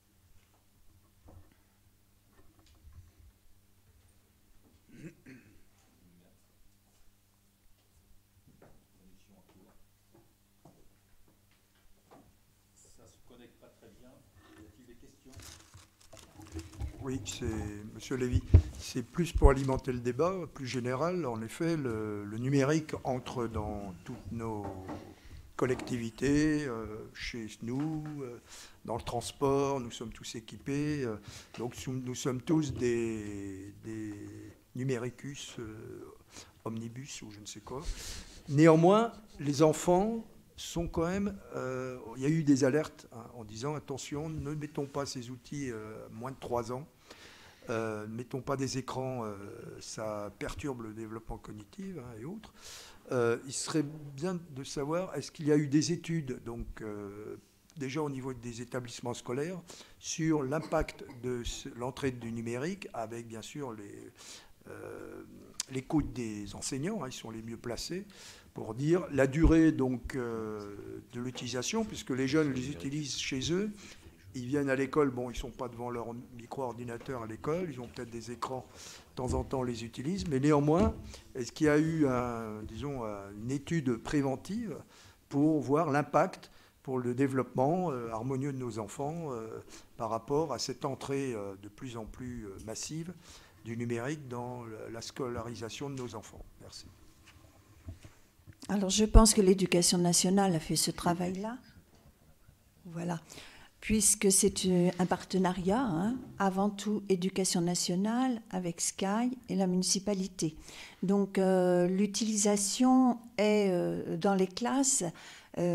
Oui, c'est Monsieur Lévy. C'est plus pour alimenter le débat, plus général. En effet, le, le numérique entre dans toutes nos collectivités, euh, chez nous, euh, dans le transport, nous sommes tous équipés. Euh, donc nous sommes tous des, des numéricus, euh, omnibus ou je ne sais quoi. Néanmoins, les enfants sont quand même... Euh, il y a eu des alertes hein, en disant attention, ne mettons pas ces outils euh, moins de trois ans. Euh, ne mettons pas des écrans, euh, ça perturbe le développement cognitif hein, et autres. Euh, il serait bien de savoir, est-ce qu'il y a eu des études, donc euh, déjà au niveau des établissements scolaires, sur l'impact de l'entrée du numérique, avec bien sûr les, euh, l'écoute des enseignants, hein, ils sont les mieux placés, pour dire la durée donc, euh, de l'utilisation, puisque les jeunes les utilisent chez eux. Ils viennent à l'école, bon, ils ne sont pas devant leur micro-ordinateur à l'école, ils ont peut-être des écrans, de temps en temps on les utilise, mais néanmoins, est-ce qu'il y a eu, un, disons, une étude préventive pour voir l'impact pour le développement euh, harmonieux de nos enfants euh, par rapport à cette entrée euh, de plus en plus euh, massive du numérique dans la scolarisation de nos enfants? Merci. Alors, je pense que l'Éducation nationale a fait ce travail-là. Voilà. Puisque c'est un partenariat, hein, avant tout Éducation nationale avec Sky et la municipalité. Donc euh, l'utilisation est euh, dans les classes euh,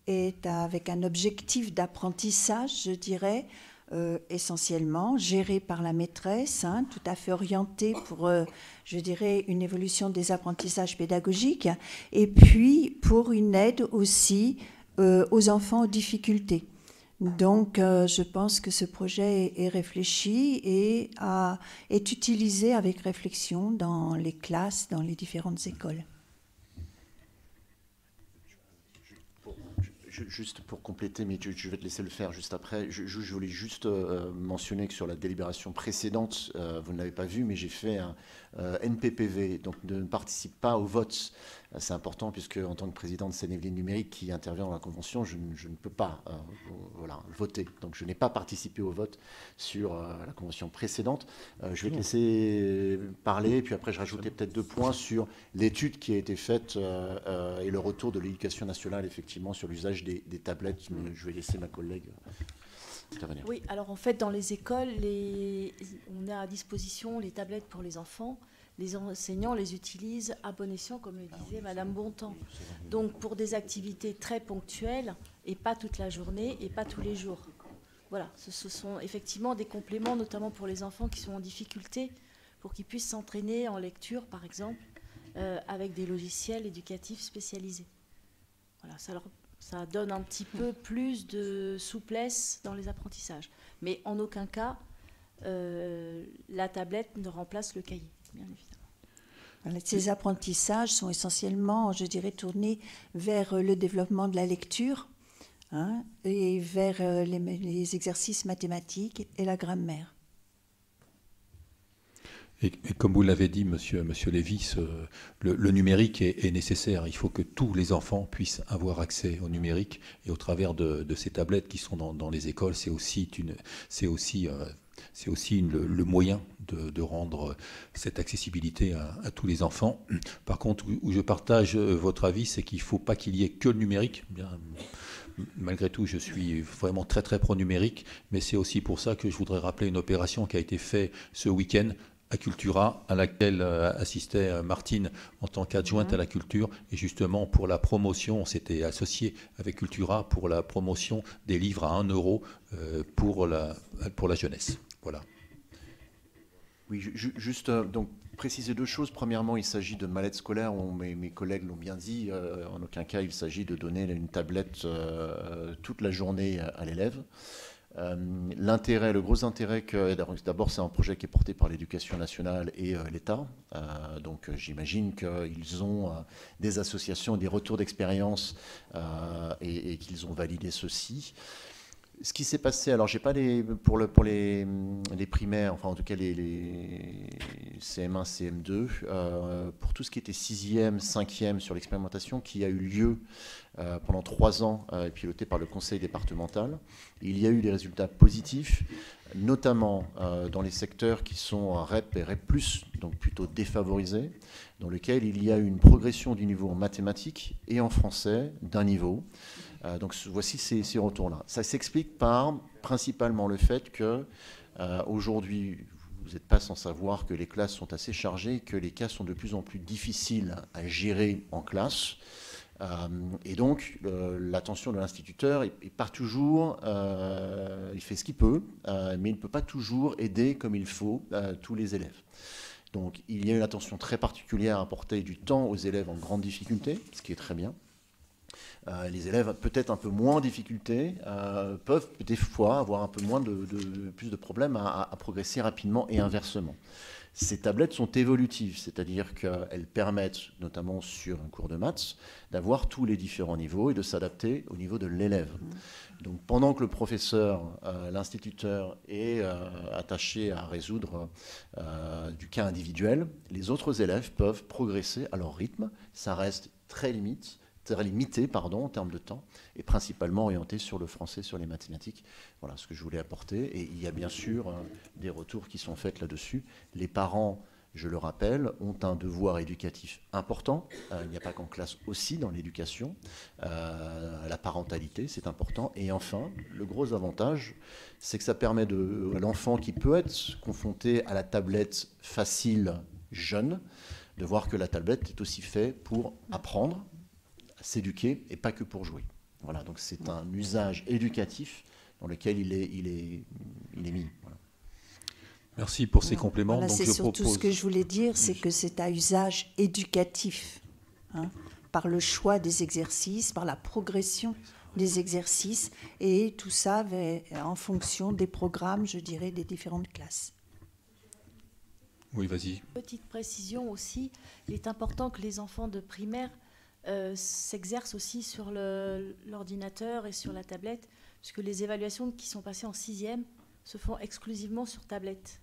est avec un objectif d'apprentissage, je dirais, euh, essentiellement géré par la maîtresse, hein, tout à fait orienté pour, euh, je dirais, une évolution des apprentissages pédagogiques, et puis pour une aide aussi euh, aux enfants en difficulté. Donc, euh, je pense que ce projet est, est réfléchi et a, est utilisé avec réflexion dans les classes, dans les différentes écoles. Juste pour compléter, mais je vais te laisser le faire juste après, je, je voulais juste euh, mentionner que sur la délibération précédente, euh, vous ne l'avez pas vu, mais j'ai fait un euh, N P P V, donc ne participe pas au vote. C'est important puisque en tant que président de Seine-et-Yvelines Numérique qui intervient dans la convention, je, je ne peux pas euh, voilà, voter. Donc je n'ai pas participé au vote sur euh, la convention précédente. Euh, je vais te laisser parler, puis après je rajoutais peut-être deux points sur l'étude qui a été faite euh, euh, et le retour de l'Éducation nationale effectivement sur l'usage des, des tablettes. Mais je vais laisser ma collègue intervenir. Oui, alors en fait dans les écoles, les... on a à disposition les tablettes pour les enfants. Les enseignants les utilisent à bon escient, comme le disait Madame Bontemps. Donc pour des activités très ponctuelles, et pas toute la journée, et pas tous les jours. Voilà, ce, ce sont effectivement des compléments, notamment pour les enfants qui sont en difficulté, pour qu'ils puissent s'entraîner en lecture, par exemple, euh, avec des logiciels éducatifs spécialisés. Voilà, ça, leur, ça donne un petit peu plus de souplesse dans les apprentissages. Mais en aucun cas, euh, la tablette ne remplace le cahier. Bien évidemment. Ces apprentissages sont essentiellement, je dirais, tournés vers le développement de la lecture, hein, et vers les, les exercices mathématiques et la grammaire. Et, et comme vous l'avez dit, monsieur, monsieur Lévis, euh, le, le numérique est, est nécessaire. Il faut que tous les enfants puissent avoir accès au numérique. Et au travers de, de ces tablettes qui sont dans, dans les écoles, c'est aussi, une, c'est aussi, euh, c'est aussi une, le, le moyen de, de rendre cette accessibilité à, à tous les enfants. Par contre, où je partage votre avis, c'est qu'il ne faut pas qu'il y ait que le numérique. Bien, malgré tout, je suis vraiment très très pro-numérique, mais c'est aussi pour ça que je voudrais rappeler une opération qui a été faite ce week-end à Cultura, à laquelle assistait Martine en tant qu'adjointe mmh. à la culture. Et justement, pour la promotion, on s'était associé avec Cultura pour la promotion des livres à un euro pour la, pour la jeunesse. Voilà. Oui, ju juste euh, donc, préciser deux choses. Premièrement, il s'agit de mallette scolaire. On, mes, mes collègues l'ont bien dit. Euh, en aucun cas, il s'agit de donner une tablette euh, toute la journée à, à l'élève. Euh, l'intérêt, le gros intérêt que d'abord c'est un projet qui est porté par l'Éducation nationale et euh, l'État, euh, donc euh, j'imagine qu'ils ont euh, des associations, des retours d'expérience euh, et, et qu'ils ont validé ceci. Ce qui s'est passé, alors j'ai pas les pour le pour les, les primaires, enfin en tout cas les, les C M un, C M deux, euh, pour tout ce qui était sixième, cinquième sur l'expérimentation qui a eu lieu euh, pendant trois ans, euh, piloté par le conseil départemental, il y a eu des résultats positifs, notamment euh, dans les secteurs qui sont R E P et R E P plus, donc plutôt défavorisés, dans lesquels il y a eu une progression du niveau en mathématiques et en français d'un niveau. Euh, donc voici ces, ces retours-là. Ça s'explique par principalement le fait que euh, aujourd'hui, vous n'êtes pas sans savoir que les classes sont assez chargées, que les cas sont de plus en plus difficiles à gérer en classe. Euh, et donc, euh, l'attention de l'instituteur n'est pas toujours, euh, il fait ce qu'il peut, euh, mais il ne peut pas toujours aider comme il faut euh, tous les élèves. Donc, il y a une attention très particulière à apporter du temps aux élèves en grande difficulté, ce qui est très bien. Euh, les élèves peut-être un peu moins en difficulté euh, peuvent des fois avoir un peu moins de, de plus de problèmes à, à progresser rapidement et inversement. Ces tablettes sont évolutives, c'est-à-dire qu'elles permettent, notamment sur un cours de maths, d'avoir tous les différents niveaux et de s'adapter au niveau de l'élève. Donc pendant que le professeur, euh, l'instituteur est euh, attaché à résoudre euh, du cas individuel, les autres élèves peuvent progresser à leur rythme. Ça reste très limite. très limité pardon, en termes de temps, et principalement orienté sur le français, sur les mathématiques. Voilà ce que je voulais apporter. Et il y a bien sûr euh, des retours qui sont faits là-dessus. Les parents, je le rappelle, ont un devoir éducatif important. Euh, il n'y a pas qu'en classe aussi dans l'éducation. Euh, la parentalité, c'est important. Et enfin, le gros avantage, c'est que ça permet de, à l'enfant qui peut être confronté à la tablette facile, jeune, de voir que la tablette est aussi faite pour apprendre, s'éduquer et pas que pour jouer. Voilà, donc c'est un usage éducatif dans lequel il est, il est, il est mis. Voilà. Merci pour ces compléments. Voilà, c'est surtout propose... ce que je voulais dire, c'est que c'est à usage éducatif, hein, par le choix des exercices, par la progression des exercices, et tout ça en fonction des programmes, je dirais, des différentes classes. Oui, vas-y. Petite précision aussi, il est important que les enfants de primaire euh, s'exercent aussi sur l'ordinateur et sur la tablette, puisque les évaluations qui sont passées en sixième se font exclusivement sur tablette.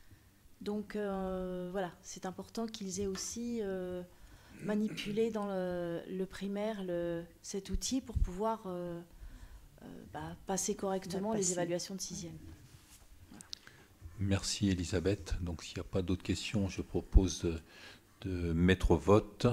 Donc euh, voilà, c'est important qu'ils aient aussi euh, manipulé dans le, le primaire le, cet outil pour pouvoir euh, euh, bah, passer correctement les évaluations de sixième. Voilà. Merci Elisabeth. Donc s'il n'y a pas d'autres questions, je propose de, de mettre au vote.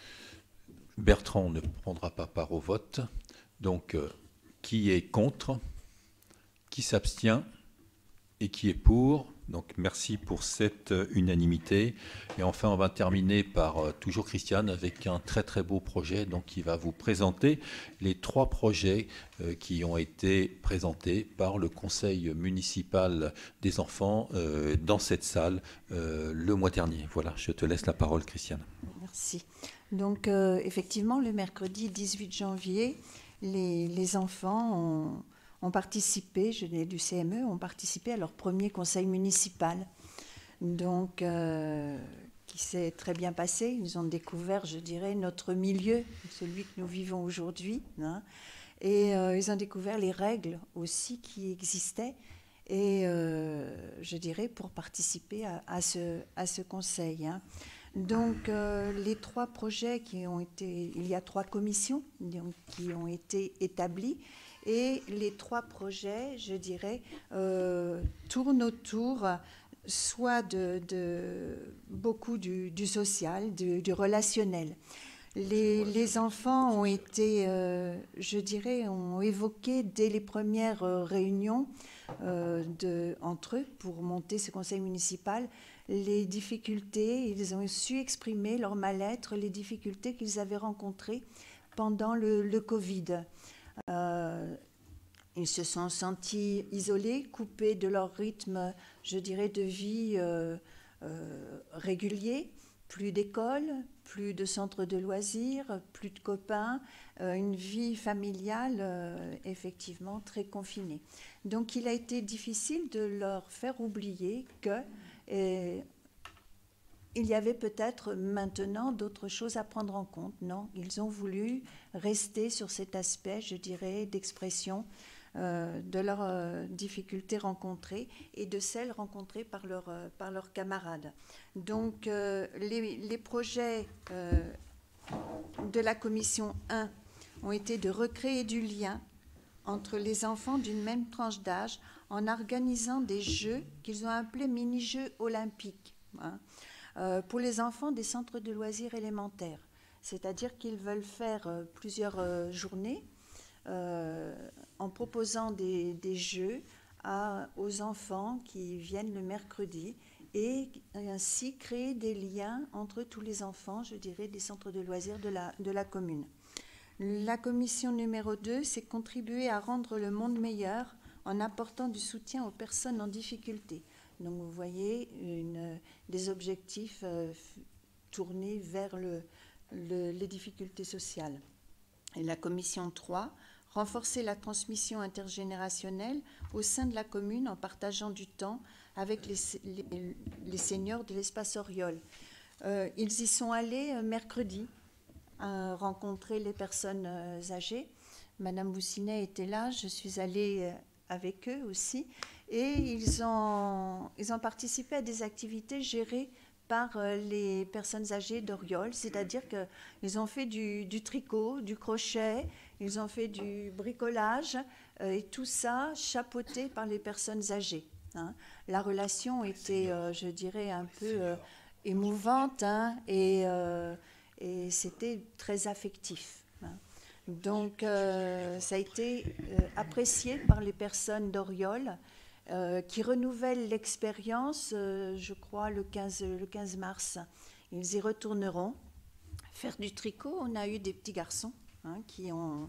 Bertrand ne prendra pas part au vote. Donc euh, qui est contre? Qui s'abstient? Et qui est pour? Donc merci pour cette unanimité. Et enfin, on va terminer par euh, toujours Christiane avec un très très beau projet, donc qui va vous présenter les trois projets euh, qui ont été présentés par le conseil municipal des enfants euh, dans cette salle euh, le mois dernier. Voilà, je te laisse la parole, Christiane. Merci. Donc euh, effectivement, le mercredi dix-huit janvier, les, les enfants ont ont participé, je l'ai du C M E, ont participé à leur premier conseil municipal, donc euh, qui s'est très bien passé. Ils ont découvert, je dirais, notre milieu, celui que nous vivons aujourd'hui, hein, et euh, ils ont découvert les règles aussi qui existaient, et euh, je dirais pour participer à, à, ce, à ce conseil. Hein. Donc euh, les trois projets qui ont été, il y a trois commissions donc, qui ont été établies. Et les trois projets, je dirais, euh, tournent autour soit de, de beaucoup du, du social, du, du relationnel. Les, les enfants ont été, euh, je dirais, ont évoqué dès les premières réunions euh, de, entre eux pour monter ce conseil municipal les difficultés. Ils ont su exprimer leur mal-être, les difficultés qu'ils avaient rencontrées pendant le, le Covid. Euh, ils se sont sentis isolés, coupés de leur rythme, je dirais, de vie euh, euh, régulier, plus d'école, plus de centres de loisirs, plus de copains, euh, une vie familiale euh, effectivement très confinée. Donc il a été difficile de leur faire oublier que euh, il y avait peut-être maintenant d'autres choses à prendre en compte. Non, ils ont voulu rester sur cet aspect, je dirais, d'expression euh, de leurs euh, difficultés rencontrées et de celles rencontrées par, leur, euh, par leurs camarades. Donc, euh, les, les projets euh, de la commission un ont été de recréer du lien entre les enfants d'une même tranche d'âge en organisant des jeux qu'ils ont appelés mini-jeux olympiques, hein. Euh, pour les enfants des centres de loisirs élémentaires. C'est-à-dire qu'ils veulent faire euh, plusieurs euh, journées euh, en proposant des, des jeux à, aux enfants qui viennent le mercredi et ainsi créer des liens entre tous les enfants, je dirais, des centres de loisirs de la, de la commune. La commission numéro deux, c'est contribuer à rendre le monde meilleur en apportant du soutien aux personnes en difficulté. Donc vous voyez une, des objectifs euh, tournés vers le, le, les difficultés sociales. Et la commission trois, renforcer la transmission intergénérationnelle au sein de la commune en partageant du temps avec les, les, les seniors de l'espace Auriol. Euh, ils y sont allés euh, mercredi à rencontrer les personnes euh, âgées. Madame Boussinet était là, je suis allée euh, avec eux aussi. Et ils ont, ils ont participé à des activités gérées par les personnes âgées d'Auriol, c'est-à-dire qu'ils ont fait du, du tricot, du crochet, ils ont fait du bricolage, euh, et tout ça chapeauté par les personnes âgées. Hein. La relation était, euh, je dirais, un peu euh, émouvante, hein, et, euh, et c'était très affectif. Hein. Donc, euh, ça a été euh, apprécié par les personnes d'Auriol, Euh, qui renouvellent l'expérience, euh, je crois, le quinze, le quinze mars. Ils y retourneront faire du tricot. On a eu des petits garçons hein, qui, ont,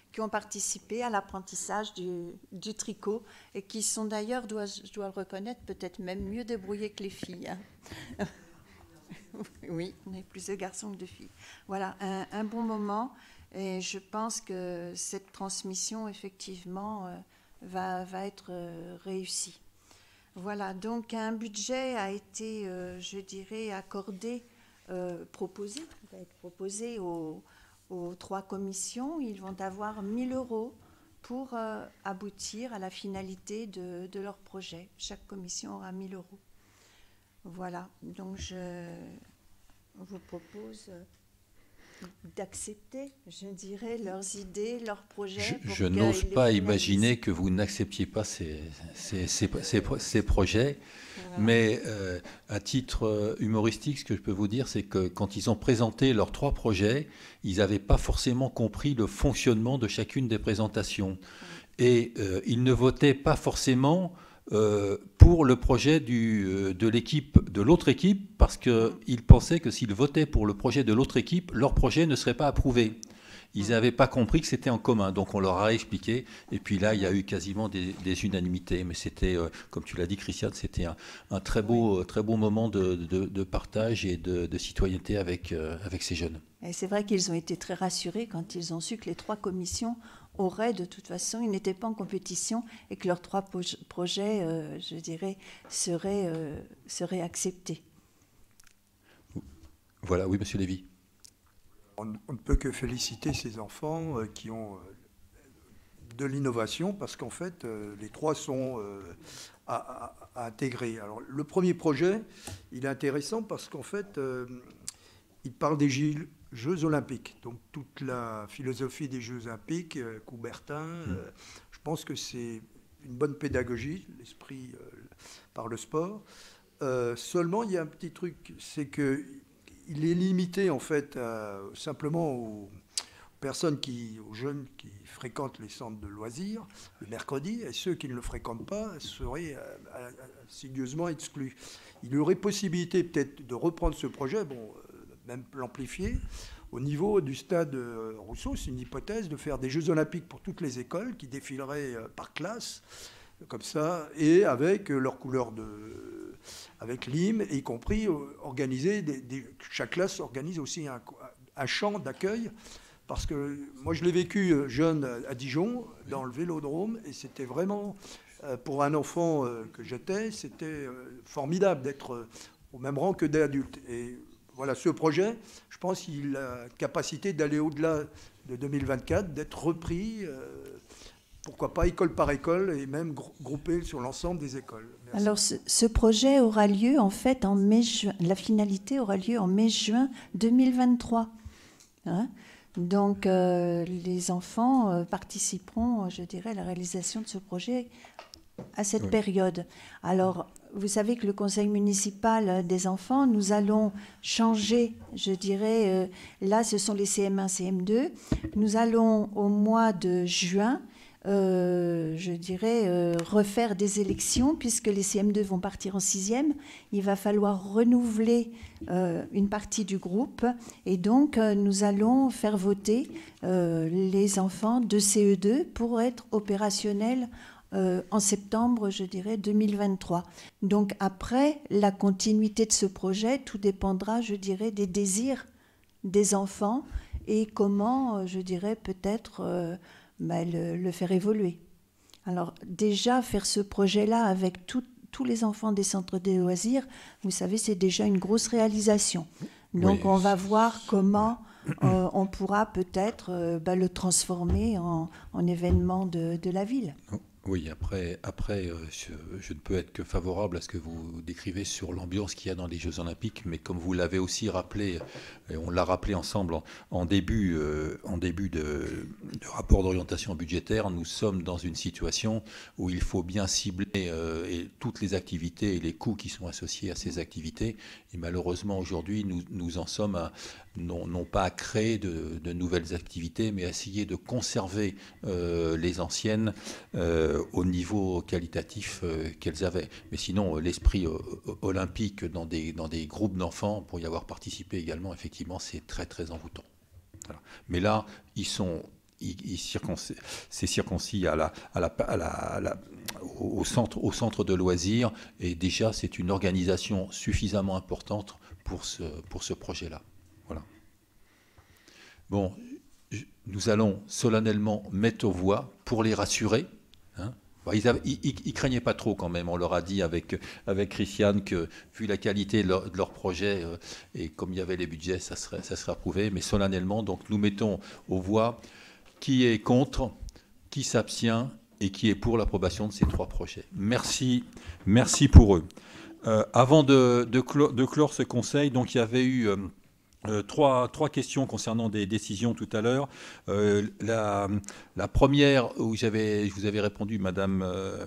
qui ont participé à l'apprentissage du, du tricot et qui sont d'ailleurs, dois, je dois le reconnaître, peut-être même mieux débrouillés que les filles. Hein. Oui, on est plus de garçons que de filles. Voilà, un, un bon moment et je pense que cette transmission, effectivement, euh, va, va être euh, réussie. Voilà, donc un budget a été, euh, je dirais, accordé, euh, proposé, va être proposé aux, aux trois commissions. Ils vont avoir mille euros pour euh, aboutir à la finalité de, de leur projet. Chaque commission aura mille euros. Voilà, donc je vous propose d'accepter, je dirais, leurs idées, leurs projets. Je, je n'ose pas imaginer que vous n'acceptiez pas ces, ces, ces, ces, ces projets, voilà. Mais euh, à titre humoristique, ce que je peux vous dire, c'est que quand ils ont présenté leurs trois projets, ils n'avaient pas forcément compris le fonctionnement de chacune des présentations. Et euh, ils ne votaient pas forcément Euh, pour le projet du, euh, de l'équipe, de l'autre équipe, parce qu'ils pensaient que s'ils votaient pour le projet de l'autre équipe, leur projet ne serait pas approuvé. Ils n'avaient pas compris que c'était en commun, donc on leur a expliqué. Et puis là, il y a eu quasiment des, des unanimités. Mais c'était, euh, comme tu l'as dit, Christiane, c'était un, un très beau, très beau moment de, de, de partage et de, de citoyenneté avec, euh, avec ces jeunes. Et c'est vrai qu'ils ont été très rassurés quand ils ont su que les trois commissions auraient, de toute façon, ils n'étaient pas en compétition et que leurs trois projets, euh, je dirais, seraient, euh, seraient acceptés. Voilà, oui, Monsieur Lévy. On ne peut que féliciter ces enfants euh, qui ont euh, de l'innovation parce qu'en fait, euh, les trois sont euh, à, à, à intégrer. Alors, le premier projet, il est intéressant parce qu'en fait, euh, il parle des Jeux, Jeux olympiques. Donc, toute la philosophie des Jeux olympiques, euh, Coubertin, euh, je pense que c'est une bonne pédagogie, l'esprit euh, par le sport. Euh, seulement, il y a un petit truc, c'est que il est limité en fait à, simplement aux personnes qui, aux jeunes qui fréquentent les centres de loisirs le mercredi, et ceux qui ne le fréquentent pas seraient euh, assidieusement exclus. Il y aurait possibilité peut-être de reprendre ce projet, bon, euh, même l'amplifier, au niveau du stade euh, Rousseau, c'est une hypothèse de faire des Jeux olympiques pour toutes les écoles qui défileraient euh, par classe, comme ça, et avec euh, leur couleur de... avec l'hymne, y compris euh, organiser, des, des, chaque classe organise aussi un, un champ d'accueil, parce que moi je l'ai vécu euh, jeune à Dijon, dans le Vélodrome, et c'était vraiment, euh, pour un enfant euh, que j'étais, c'était euh, formidable d'être euh, au même rang que des adultes. Et voilà, ce projet, je pense qu'il a la capacité d'aller au-delà de deux mille vingt-quatre, d'être repris, euh, pourquoi pas école par école, et même groupé sur l'ensemble des écoles. Merci. Alors, ce, ce projet aura lieu, en fait, en mai-juin. La finalité aura lieu en mai-juin deux mille vingt-trois. Hein? Donc, euh, les enfants euh, participeront, je dirais, à la réalisation de ce projet à cette oui. période. Alors, vous savez que le conseil municipal des enfants, nous allons changer, je dirais, euh, là, ce sont les C M un, C M deux. Nous allons, au mois de juin, Euh, je dirais, euh, refaire des élections, puisque les C M deux vont partir en sixième. Il va falloir renouveler euh, une partie du groupe. Et donc, euh, nous allons faire voter euh, les enfants de C E deux pour être opérationnels euh, en septembre, je dirais, deux mille vingt-trois. Donc, après, la continuité de ce projet, tout dépendra, je dirais, des désirs des enfants et comment, je dirais, peut-être... Euh, Bah, le, le faire évoluer. Alors déjà, faire ce projet-là avec tout, tous les enfants des centres de loisirs, vous savez, c'est déjà une grosse réalisation. Donc oui. On va voir comment euh, on pourra peut-être euh, bah, le transformer en, en événement de, de la ville. Oui, après, après euh, je, je ne peux être que favorable à ce que vous décrivez sur l'ambiance qu'il y a dans les Jeux Olympiques, mais comme vous l'avez aussi rappelé, et on l'a rappelé ensemble en, en début, euh, en début de, de rapport d'orientation budgétaire, nous sommes dans une situation où il faut bien cibler euh, et toutes les activités et les coûts qui sont associés à ces activités. Et malheureusement, aujourd'hui, nous, nous en sommes à, non, non pas à créer de, de nouvelles activités, mais à essayer de conserver euh, les anciennes euh, au niveau qualitatif euh, qu'elles avaient. Mais sinon, euh, l'esprit euh, olympique dans des, dans des groupes d'enfants, pour y avoir participé également, effectivement, c'est très, très envoûtant. Voilà. Mais là, ils sont, il, il circoncis, c'est circoncis à la, à la, à la, à la, au, centre, au centre de loisirs, et déjà c'est une organisation suffisamment importante pour ce, pour ce projet-là. Voilà. Bon, nous allons solennellement mettre aux voix pour les rassurer. Hein. Ils ne craignaient pas trop quand même, on leur a dit avec, avec Christiane que vu la qualité de leur, de leur projet euh, et comme il y avait les budgets, ça serait, ça serait approuvé, mais solennellement, donc nous mettons aux voix qui est contre, qui s'abstient et qui est pour l'approbation de ces trois projets. Merci, merci pour eux. Euh, avant de, de, clore, de clore ce conseil, donc il y avait eu... Euh, Euh, trois, trois questions concernant des décisions tout à l'heure. Euh, la, la première, où j'avais, je vous avais répondu, Madame euh,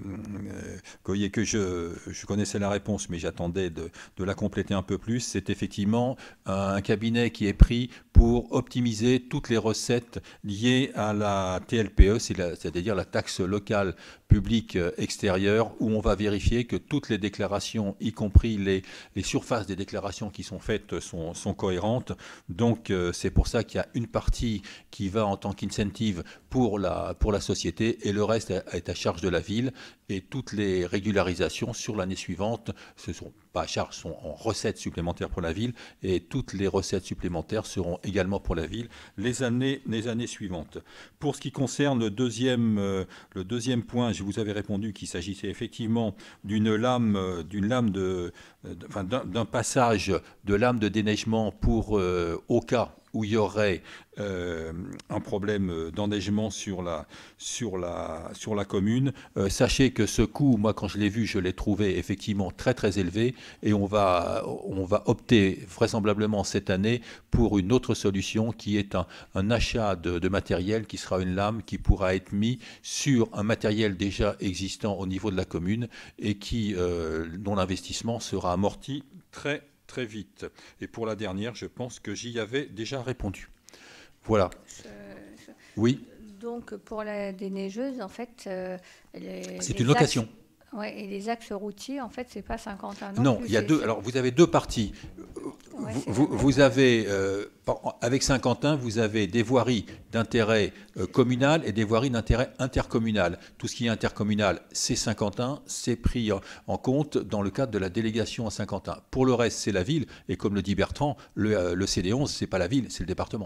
Coyer, que je, je connaissais la réponse, mais j'attendais de, de la compléter un peu plus, c'est effectivement un, un cabinet qui est pris pour optimiser toutes les recettes liées à la T L P E, c'est-à-dire la taxe locale publique extérieure, où on va vérifier que toutes les déclarations, y compris les, les surfaces des déclarations qui sont faites, sont, sont cohérentes. Donc euh, c'est pour ça qu'il y a une partie qui va en tant qu'incentive pour la, pour la société et le reste est à charge de la ville, et toutes les régularisations sur l'année suivante, ce ne sont pas à charge, sont en recettes supplémentaires pour la ville, et toutes les recettes supplémentaires seront également pour la ville les années, les années suivantes. Pour ce qui concerne le deuxième, euh, le deuxième point, je vous avais répondu qu'il s'agissait effectivement d'une lame, euh, d'une lame de, euh, enfin, d'un, d'un passage de lame de déneigement pour euh, au cas où il y aurait euh, un problème d'enneigement sur la, sur la, sur la commune. Euh, sachez que ce coût, moi quand je l'ai vu, je l'ai trouvé effectivement très très élevé, et on va, on va opter vraisemblablement cette année pour une autre solution qui est un, un achat de, de matériel qui sera une lame qui pourra être mis sur un matériel déjà existant au niveau de la commune et qui, euh, dont l'investissement sera amorti très très vite. Et pour la dernière, je pense que j'y avais déjà répondu. Voilà. Je, je, oui. Donc, pour la déneigeuse, en fait... Euh, c'est une location. Oui, et les axes routiers, en fait, c'est pas cinquante ans. Non, non, il y a deux. Alors, vous avez deux parties. Ouais, vous, vous, vous avez, euh, avec Saint-Quentin, vous avez des voiries d'intérêt euh, communal et des voiries d'intérêt intercommunal. Tout ce qui est intercommunal, c'est Saint-Quentin, c'est pris en, en compte dans le cadre de la délégation à Saint-Quentin. Pour le reste, c'est la ville. Et comme le dit Bertrand, le, euh, le C D onze, c'est pas la ville, c'est le département.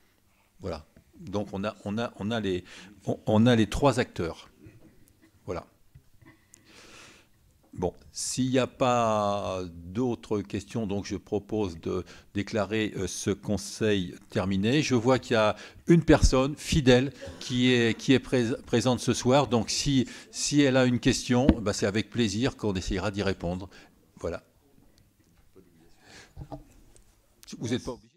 Voilà. Donc, on a, on a, on a, les, on, on a les trois acteurs. Voilà. Bon, s'il n'y a pas d'autres questions, donc je propose de déclarer ce conseil terminé. Je vois qu'il y a une personne fidèle qui est, qui est pré présente ce soir. Donc si, si elle a une question, ben c'est avec plaisir qu'on essayera d'y répondre. Voilà. Vous n'êtes pas obligé.